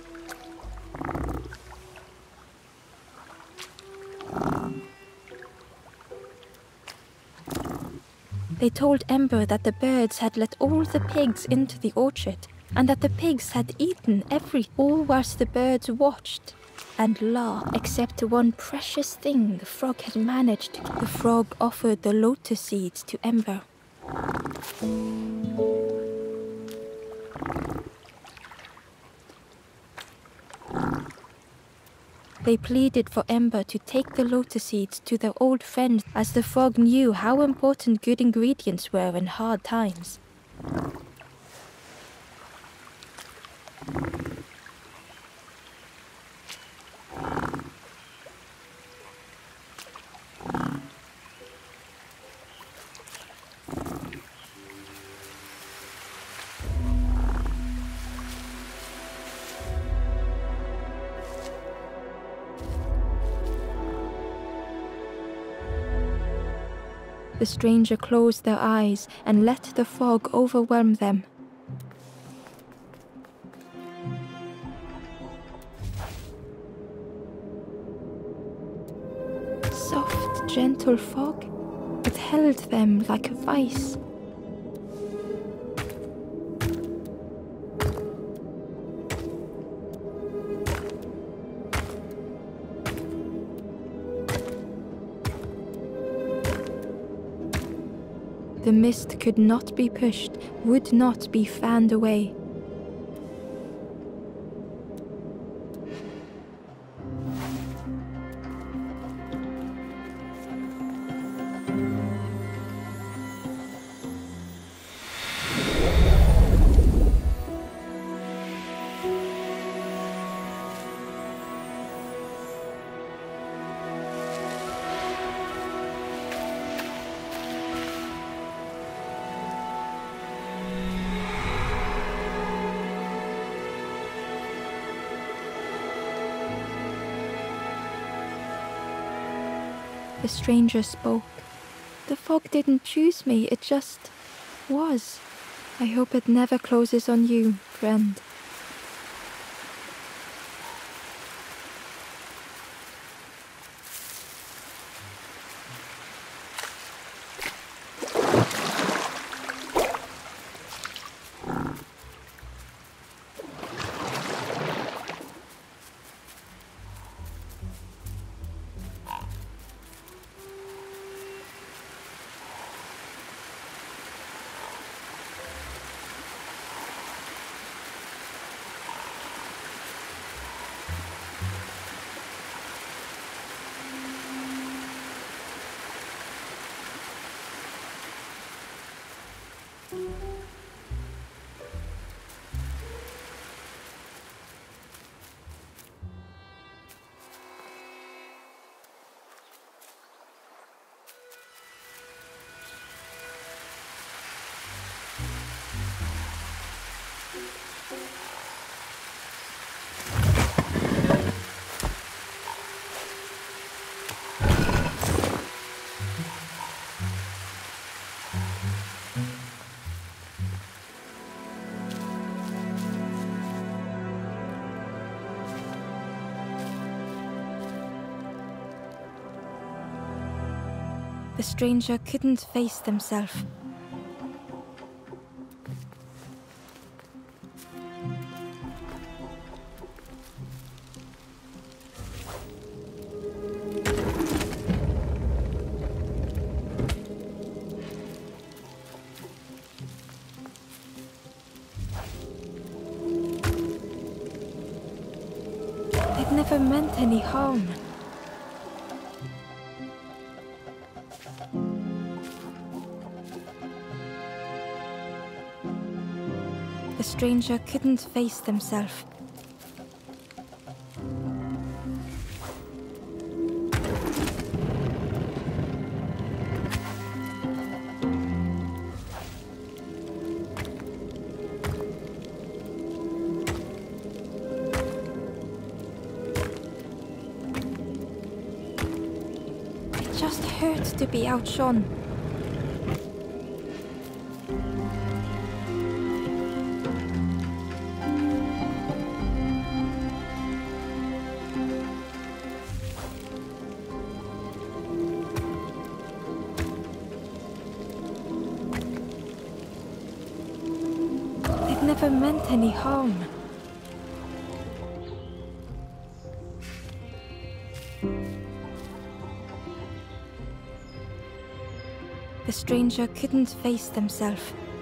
They told Ember that the birds had let all the pigs into the orchard, and that the pigs had eaten all whilst the birds watched and laughed, except one precious thing the frog had managed. The frog offered the lotus seeds to Ember. They pleaded for Ember to take the lotus seeds to their old friend, as the frog knew how important good ingredients were in hard times. The stranger closed their eyes and let the fog overwhelm them. Soft, gentle fog, it held them like a vice. The mist could not be pushed, would not be fanned away. The stranger spoke. The fog didn't choose me, it just was. I hope it never closes on you, friend. The stranger couldn't face themselves. It never meant any harm. The stranger couldn't face themselves. It just hurt to be outshone. It never meant any harm. The stranger couldn't face themselves.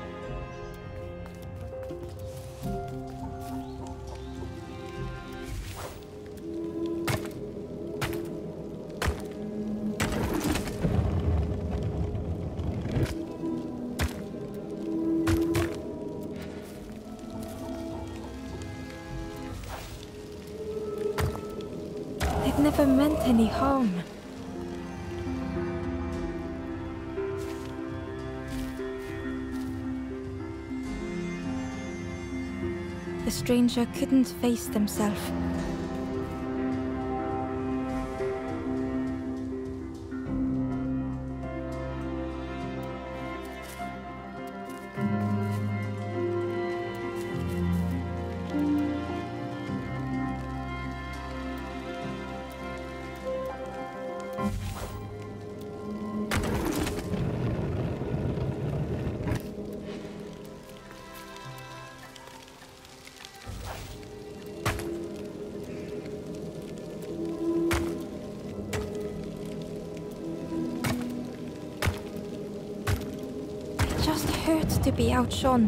It never meant any harm. The stranger couldn't face themselves. to be outshone.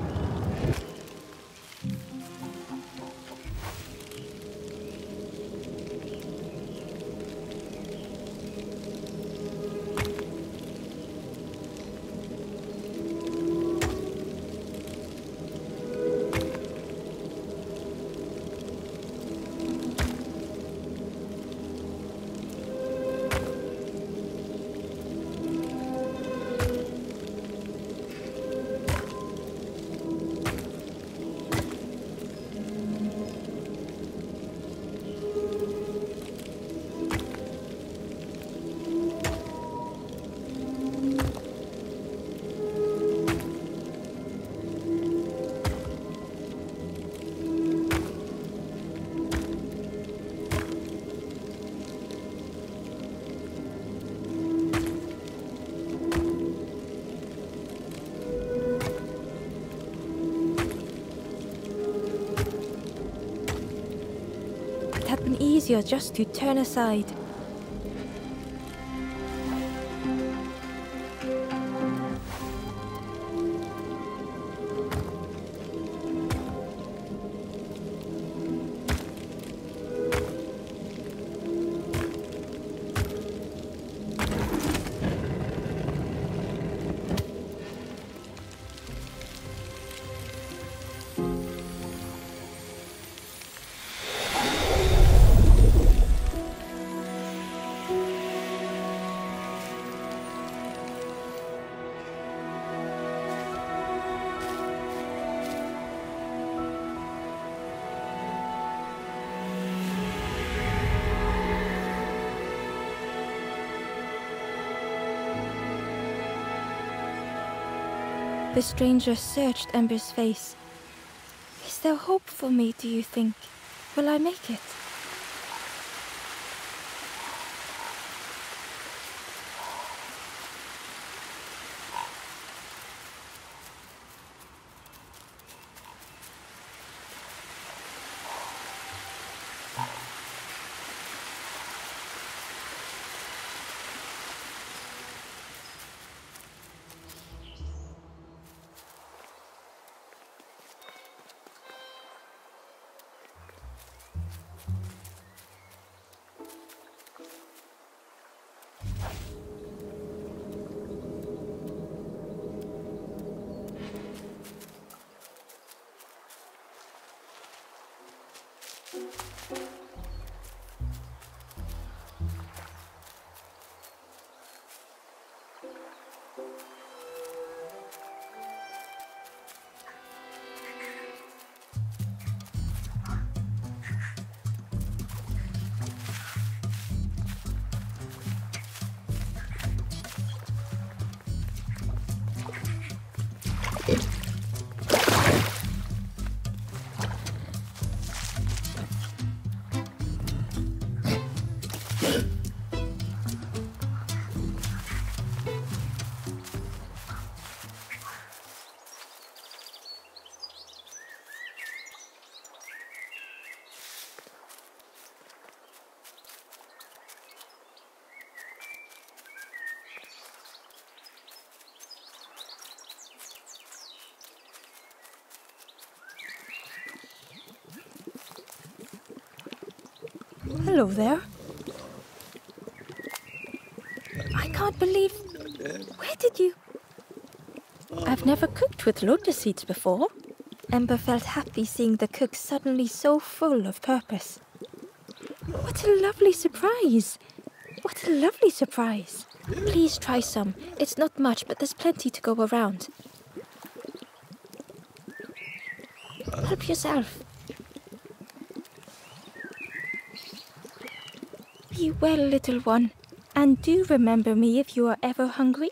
It had been easier just to turn aside. The stranger searched Ember's face. Is there hope for me, do you think? Will I make it? Hello there. I can't believe... Where did you... I've never cooked with lotus seeds before. Ember felt happy seeing the cook suddenly so full of purpose. What a lovely surprise! What a lovely surprise! Please try some. It's not much, but there's plenty to go around. Help yourself. Be well, little one, and do remember me if you are ever hungry.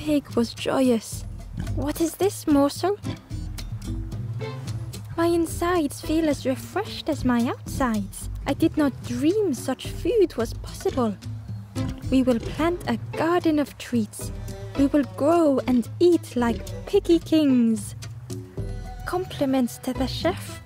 pig was joyous. What is this morsel? My insides feel as refreshed as my outsides. I did not dream such food was possible. We will plant a garden of treats. We will grow and eat like piggy kings. Compliments to the chef.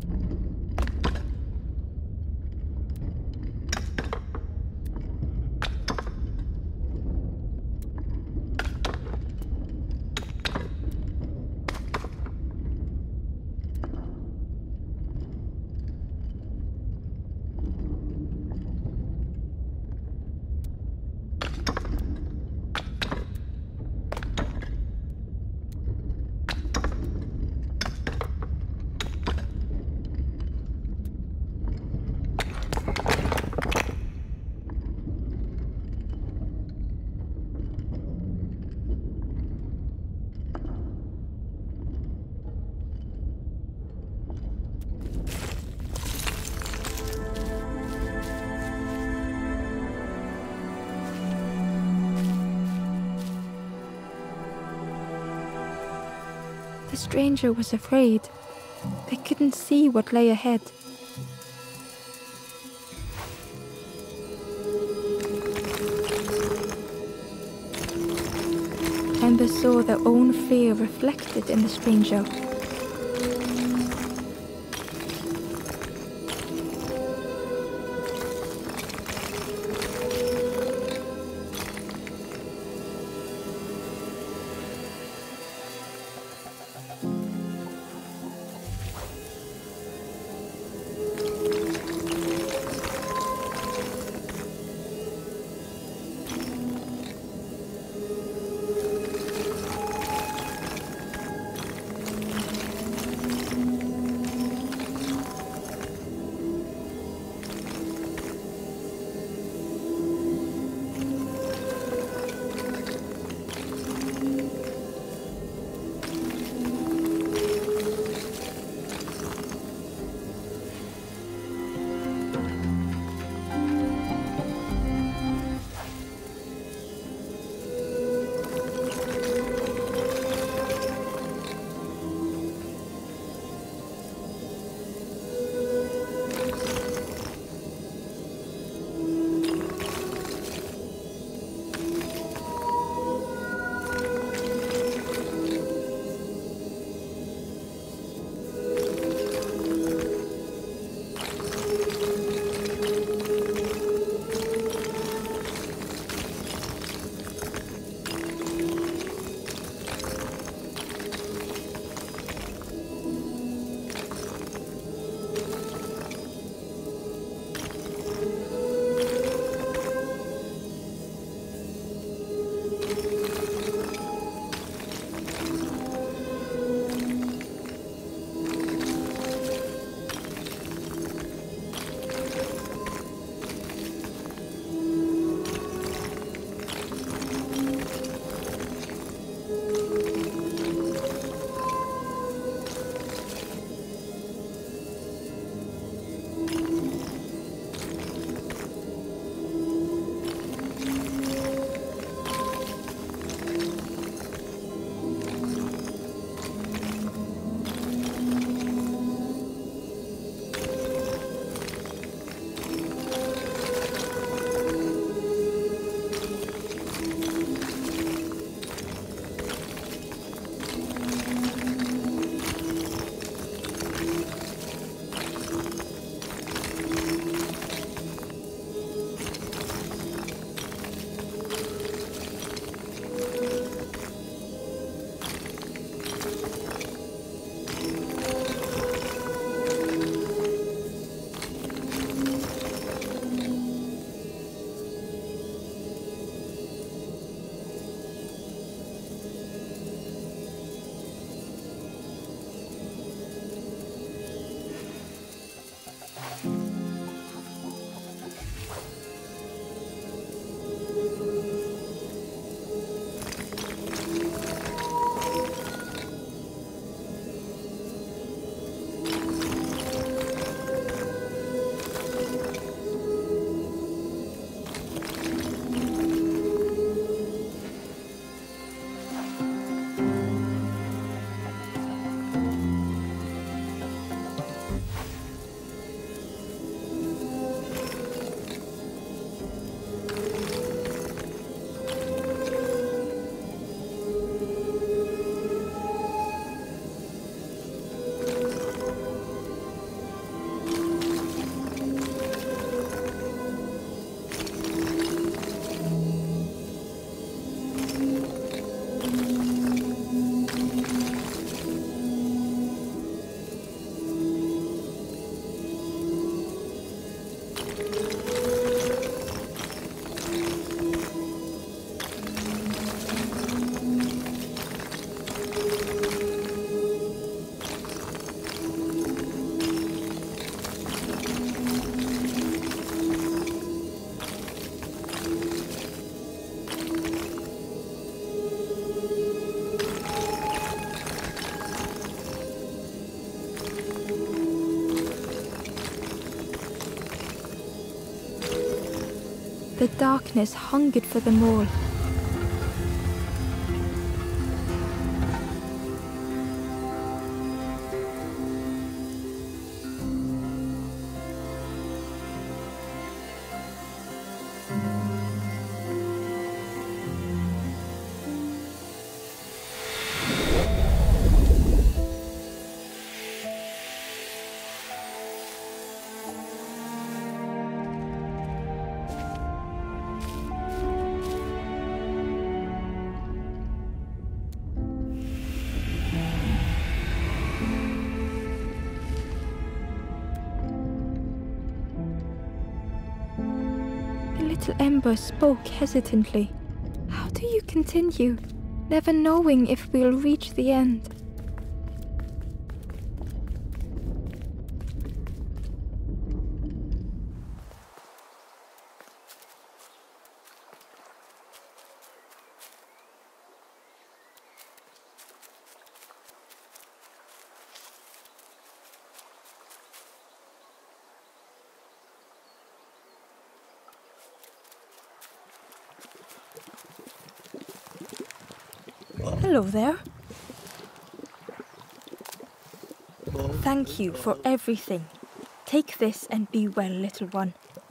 The stranger was afraid. They couldn't see what lay ahead. Amber saw their own fear reflected in the stranger. The darkness hungered for them all. Little Ember spoke hesitantly. How do you continue, never knowing if we'll reach the end? Hello there. Thank you for everything. Take this and be well, little one.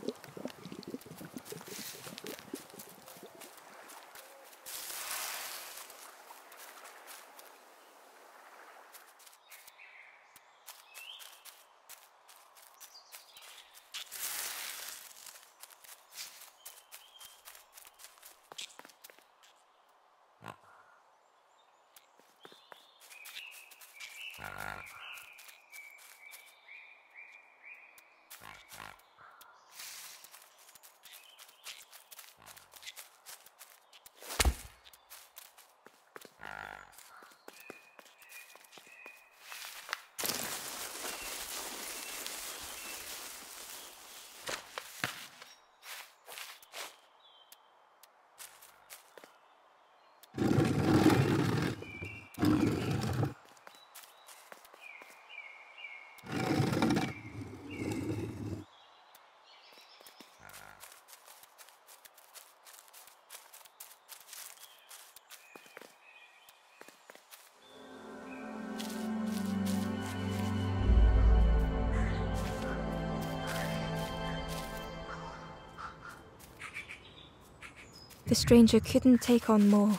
The stranger couldn't take on more.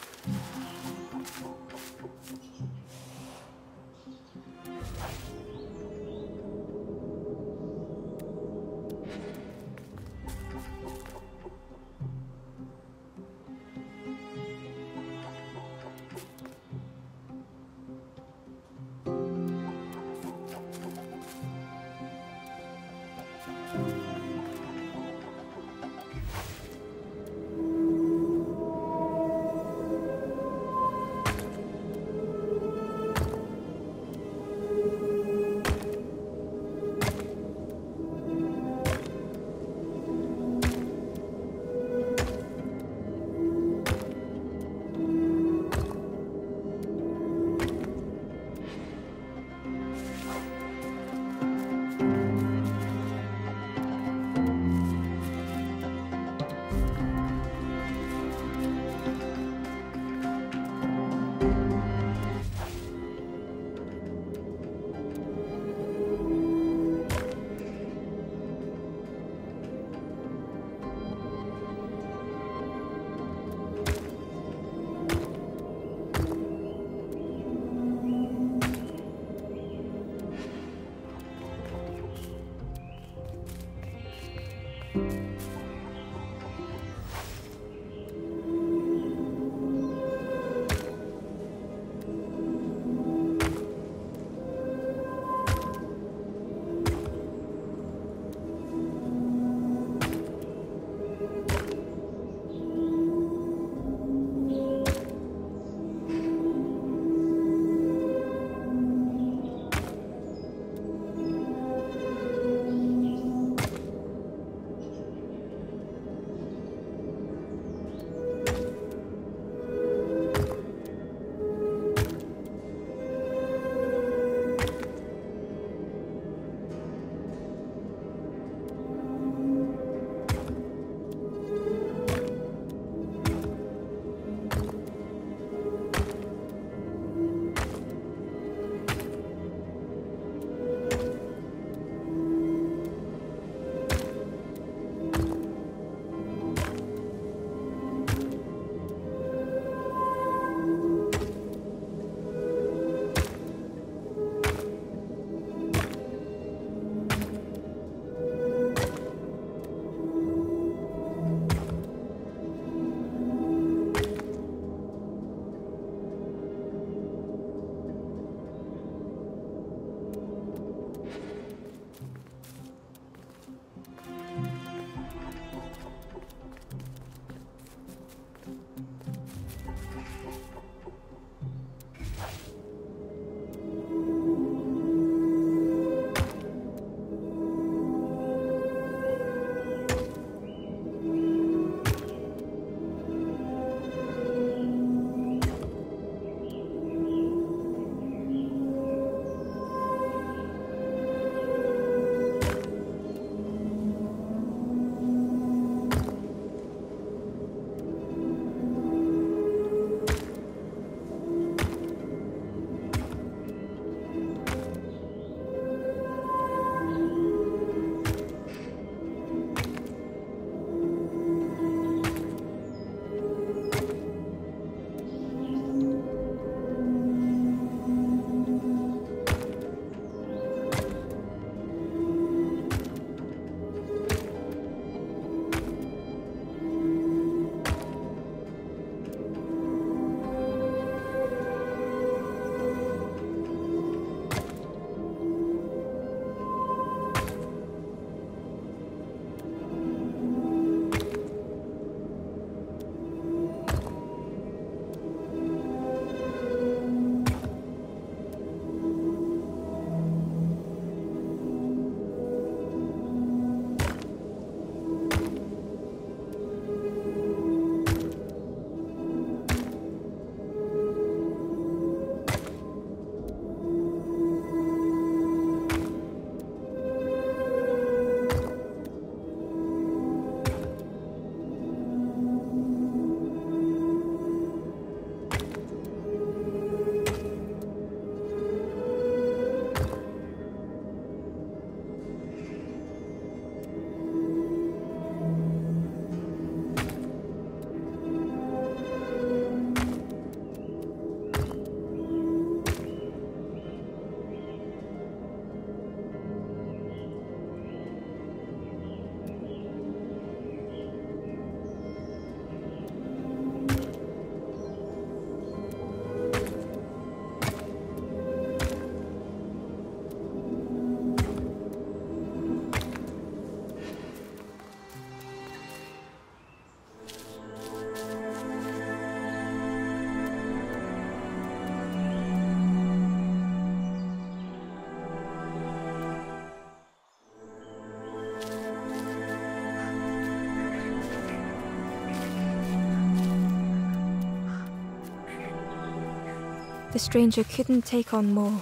The stranger couldn't take on more.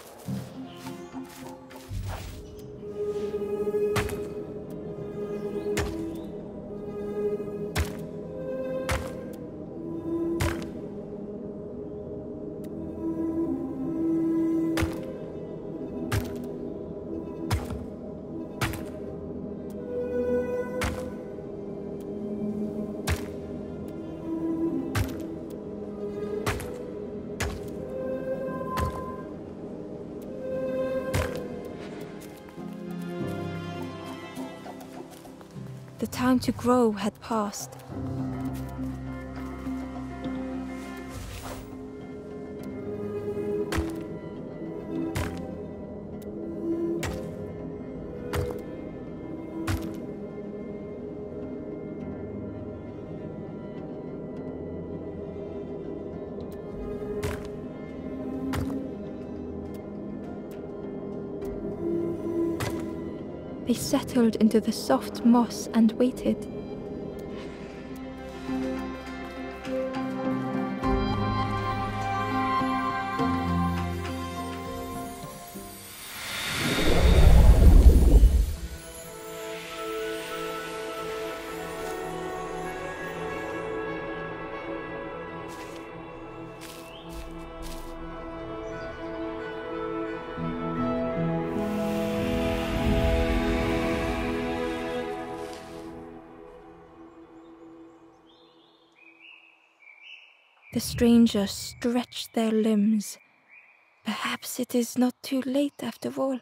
The time to grow had passed. They settled into the soft moss and waited. The strangers stretched their limbs. Perhaps it is not too late after all.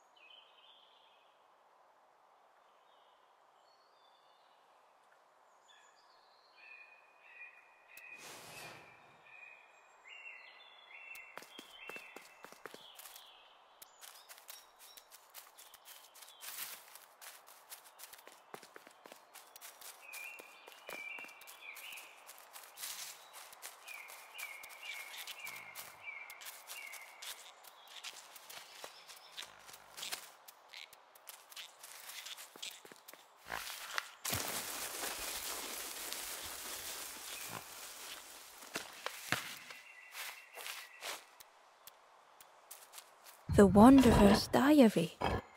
The Wanderer's Diary.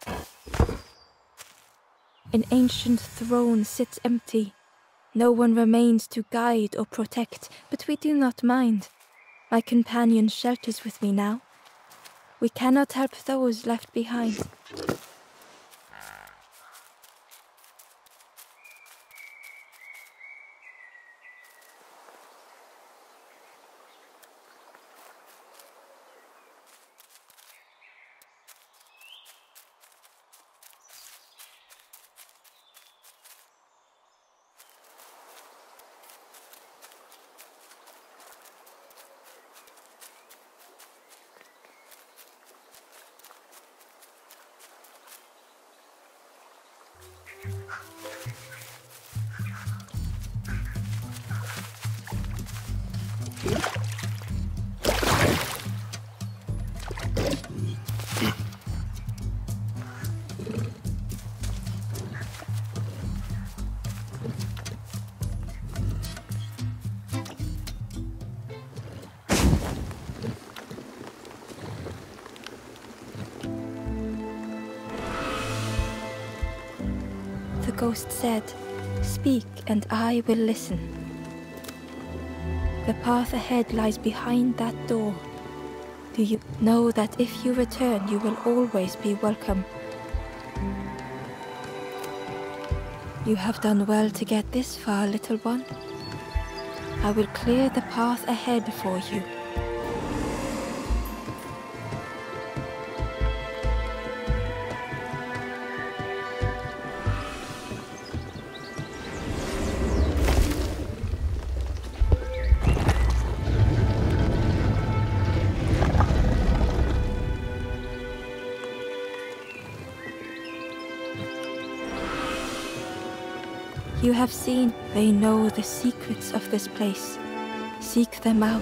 An ancient throne sits empty. No one remains to guide or protect, but we do not mind. My companion shelters with me now. We cannot help those left behind. The ghost said, "Speak and I will listen." The path ahead lies behind that door. Do you know that if you return, you will always be welcome? You have done well to get this far, little one. I will clear the path ahead for you. You have seen, they know the secrets of this place. Seek them out.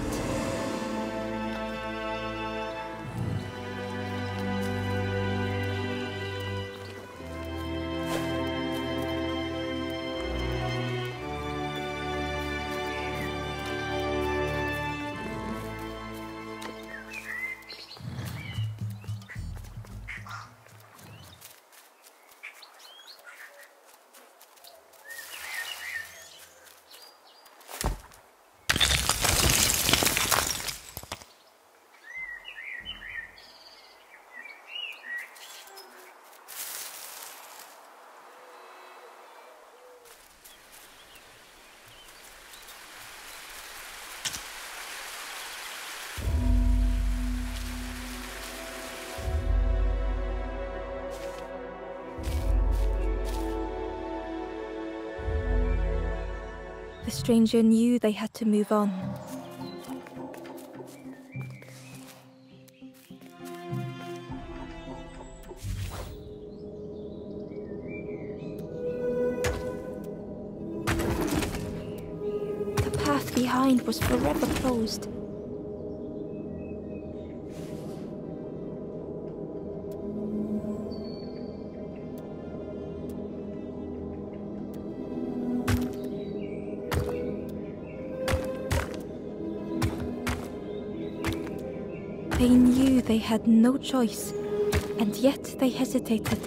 The stranger knew they had to move on. The path behind was forever closed. They knew they had no choice, and yet they hesitated.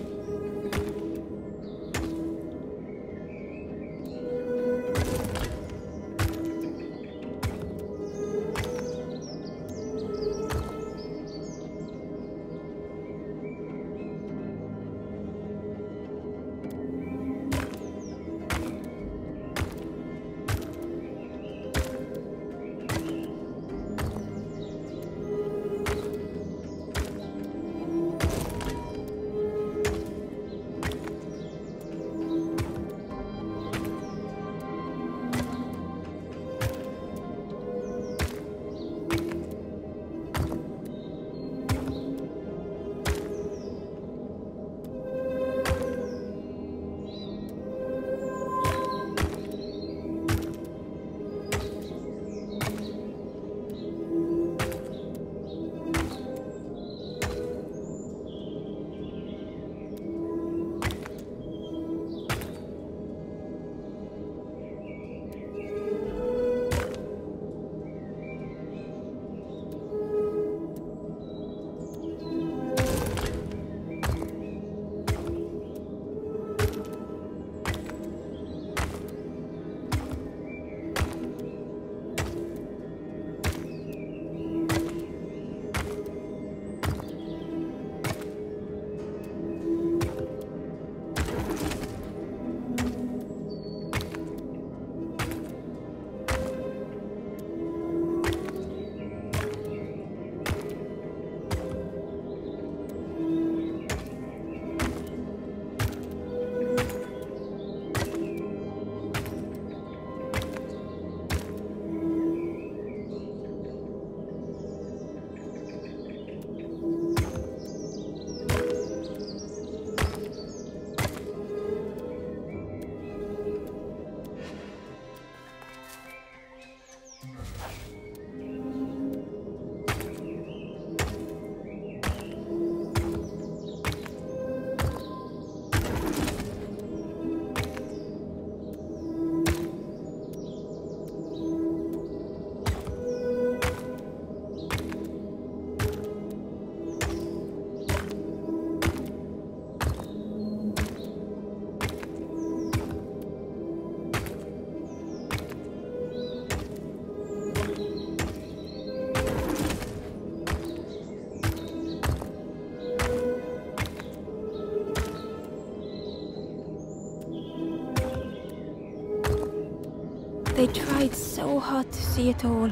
They tried so hard to see it all.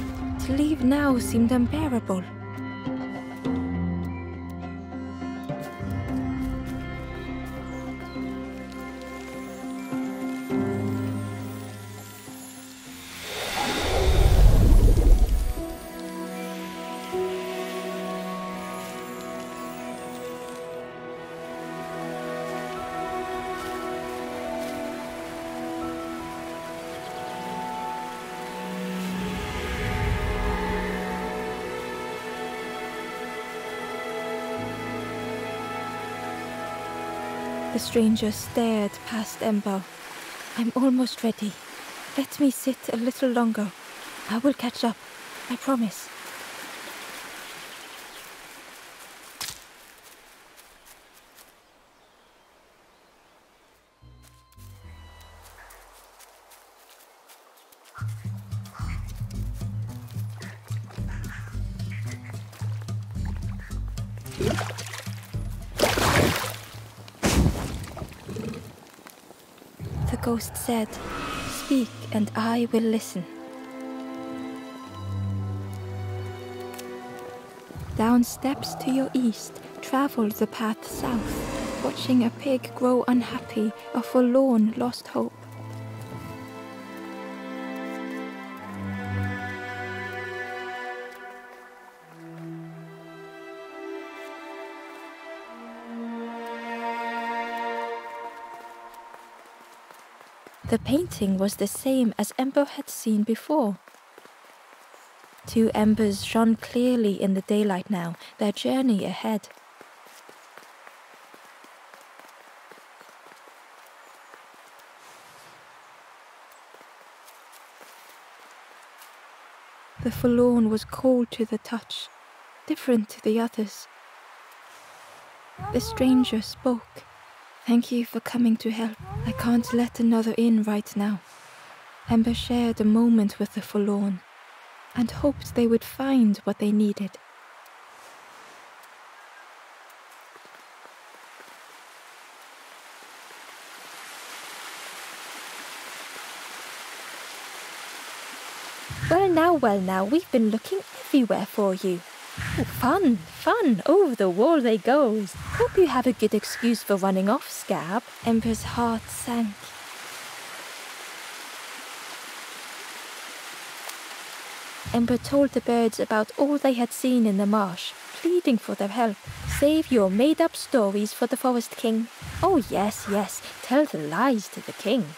To leave now seemed unbearable. The stranger stared past Ember. I'm almost ready. Let me sit a little longer. I will catch up. I promise. The ghost said, "Speak and I will listen." Down steps to your east, travel the path south, watching a pig grow unhappy, a forlorn lost hope. The painting was the same as Ember had seen before. Two embers shone clearly in the daylight now, their journey ahead. The forlorn was cold to the touch, different to the others. The stranger spoke. "Thank you for coming to help. I can't let another in right now." Ember shared a moment with the forlorn and hoped they would find what they needed. Well now, we've been looking everywhere for you. Oh, fun, over the wall they goes. Hope you have a good excuse for running off, Scab. Ember's heart sank. Ember told the birds about all they had seen in the marsh, pleading for their help. "Save your made-up stories for the Forest King." "Oh yes, tell the lies to the king."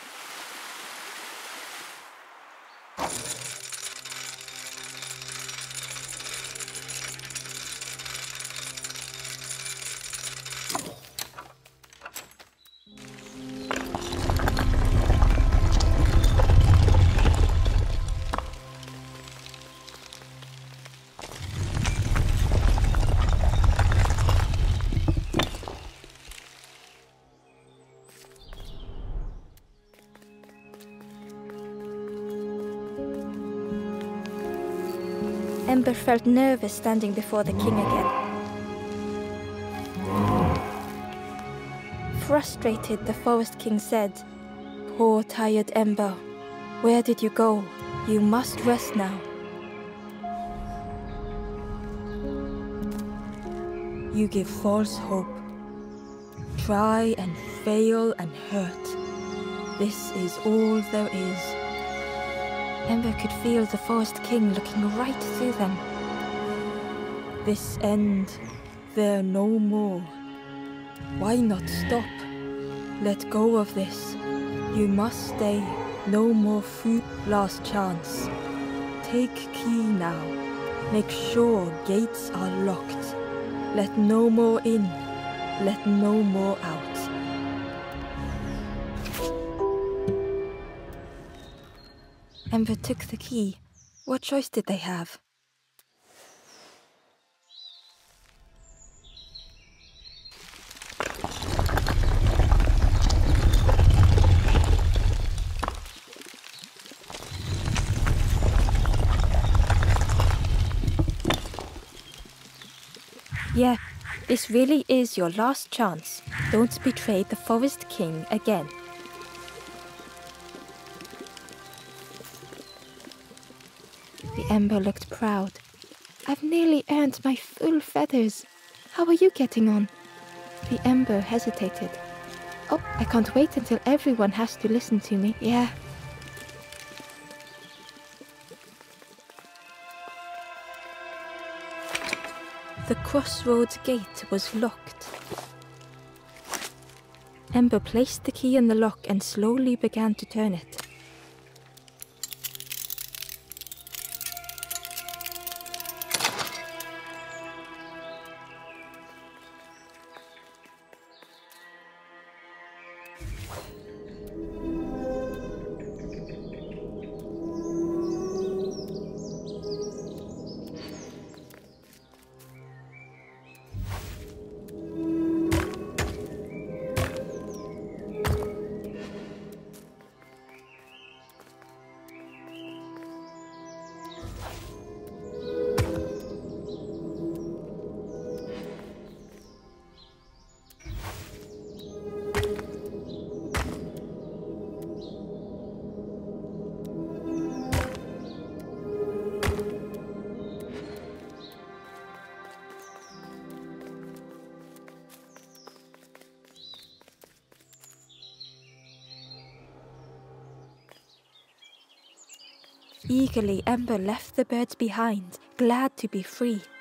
Ember felt nervous standing before the king again. Frustrated, the Forest King said, "Poor tired Ember, where did you go? You must rest now." "You give false hope. Try and fail and hurt. This is all there is." Ember could feel the Forest King looking right through them. "This end, there no more. Why not stop? Let go of this. You must stay. No more food. Last chance. Take key now. Make sure gates are locked. Let no more in. Let no more out." Ember took the key. What choice did they have? Yeah, this really is your last chance. Don't betray the Forest King again. The Ember looked proud. "I've nearly earned my full feathers. How are you getting on?" The Ember hesitated. "Oh, I can't wait until everyone has to listen to me. Yeah." The crossroads gate was locked. Ember placed the key in the lock and slowly began to turn it. Eagerly, Ember left the birds behind, glad to be free.